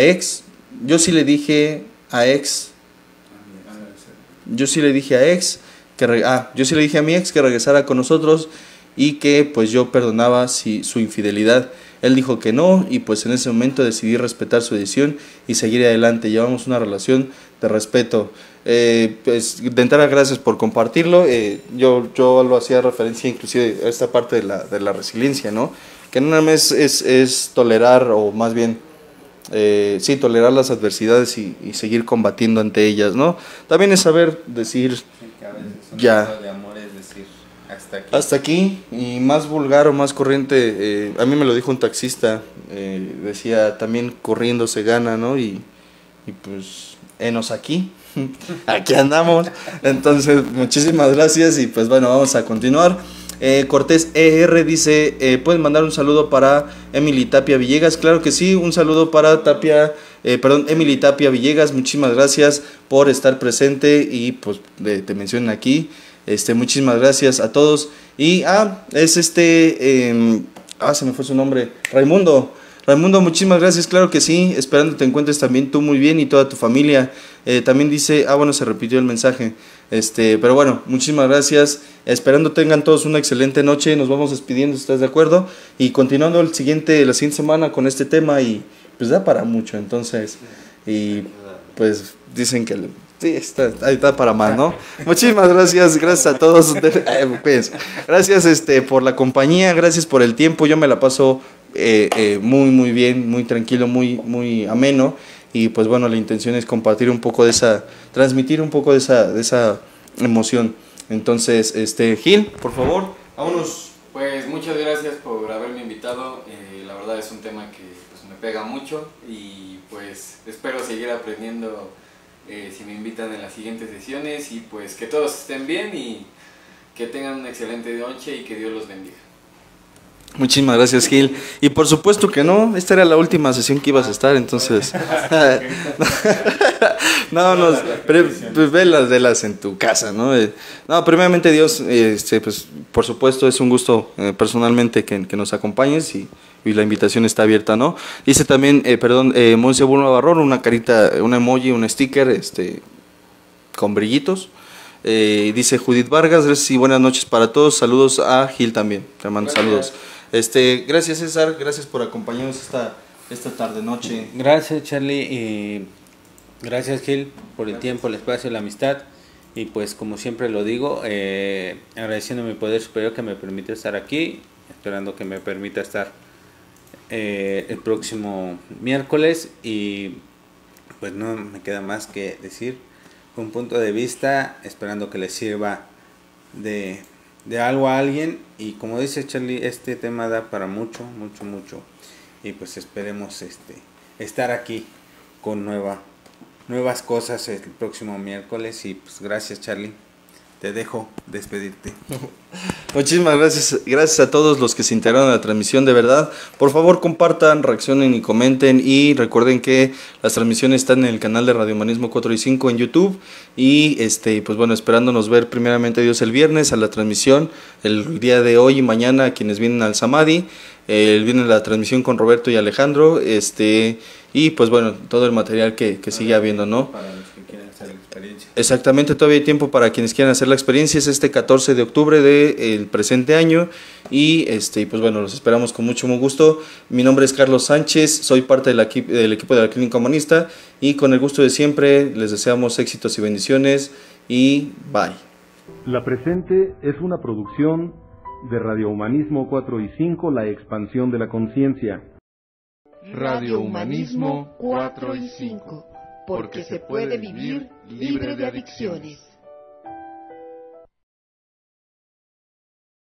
mi ex que regresara con nosotros y que pues yo perdonaba su infidelidad. Él dijo que no y pues en ese momento decidí respetar su decisión y seguir adelante. Llevamos una relación de respeto. Pues de entrada gracias por compartirlo. Yo lo hacía referencia inclusive a esta parte de la resiliencia, ¿no? Que no nada más es tolerar o más bien tolerar las adversidades y seguir combatiendo ante ellas, ¿no? También es saber decir ya. De amor es decir, hasta aquí, y más vulgar o más corriente, a mí me lo dijo un taxista, decía también corriendo se gana, ¿no? Y pues, enos aquí, aquí andamos. Entonces, muchísimas gracias y pues bueno, vamos a continuar. Cortés ER dice, ¿pueden mandar un saludo para Emily Tapia Villegas? Claro que sí, un saludo para Emily Tapia Villegas, muchísimas gracias por estar presente y pues te mencionan aquí. Muchísimas gracias a todos. Y se me fue su nombre, Raimundo, muchísimas gracias, claro que sí, esperando te encuentres también tú muy bien y toda tu familia. También dice, se repitió el mensaje, pero bueno, muchísimas gracias, esperando tengan todos una excelente noche, nos vamos despidiendo, ¿estás de acuerdo? Y continuando la siguiente semana con este tema y pues da para mucho, entonces, y pues dicen que sí, está para más, ¿no? Muchísimas gracias a todos, gracias por la compañía, gracias por el tiempo, yo me la paso muy bien, muy tranquilo, muy ameno y pues bueno, la intención es compartir un poco transmitir un poco de esa emoción. Entonces, Gil, por favor, vámonos. Pues muchas gracias por haberme invitado, la verdad es un tema que pues, me pega mucho y pues espero seguir aprendiendo si me invitan en las siguientes sesiones y pues que todos estén bien y que tengan una excelente noche y que Dios los bendiga. Muchísimas gracias, Gil. Y por supuesto que no, esta era la última sesión que ibas a estar, entonces pues velas en tu casa, ¿no? Primeramente Dios, pues por supuesto es un gusto personalmente que nos acompañes y la invitación está abierta, ¿no? Dice también, Monse Bulma Barrón, una carita, un emoji, un sticker, con brillitos. Dice Judith Vargas, gracias y buenas noches para todos, saludos a Gil también, te mando saludos. Gracias César, gracias por acompañarnos esta tarde noche. Gracias Charlie y gracias Gil por el tiempo, el espacio, la amistad y pues como siempre lo digo, agradeciendo a mi poder superior que me permite estar aquí, esperando que me permita estar el próximo miércoles y pues no me queda más que decir un punto de vista, esperando que les sirva de algo a alguien y como dice Charlie, este tema da para mucho y pues esperemos estar aquí con nuevas cosas el próximo miércoles y pues gracias Charlie, te dejo despedirte. Muchísimas gracias a todos los que se integraron a la transmisión, de verdad, por favor compartan, reaccionen y comenten y recuerden que las transmisiones están en el canal de Radio Humanismo 4 y 5 en YouTube y pues bueno, esperándonos ver primeramente Dios el viernes a la transmisión, el día de hoy y mañana a quienes vienen al Samadhi, viene la transmisión con Roberto y Alejandro, y pues bueno, todo el material que sigue habiendo, ¿no? Para los que quieran hacer la experiencia. Exactamente, todavía hay tiempo para quienes quieran hacer la experiencia, es 14 de octubre del presente año y pues bueno, los esperamos con mucho gusto. Mi nombre es Carlos Sánchez, soy parte del equipo de la Clínica Humanista y con el gusto de siempre les deseamos éxitos y bendiciones y bye. La presente es una producción de Radio Humanismo 4 y 5, la expansión de la conciencia. Radio Humanismo 4 y 5, porque se puede vivir libre de adicciones.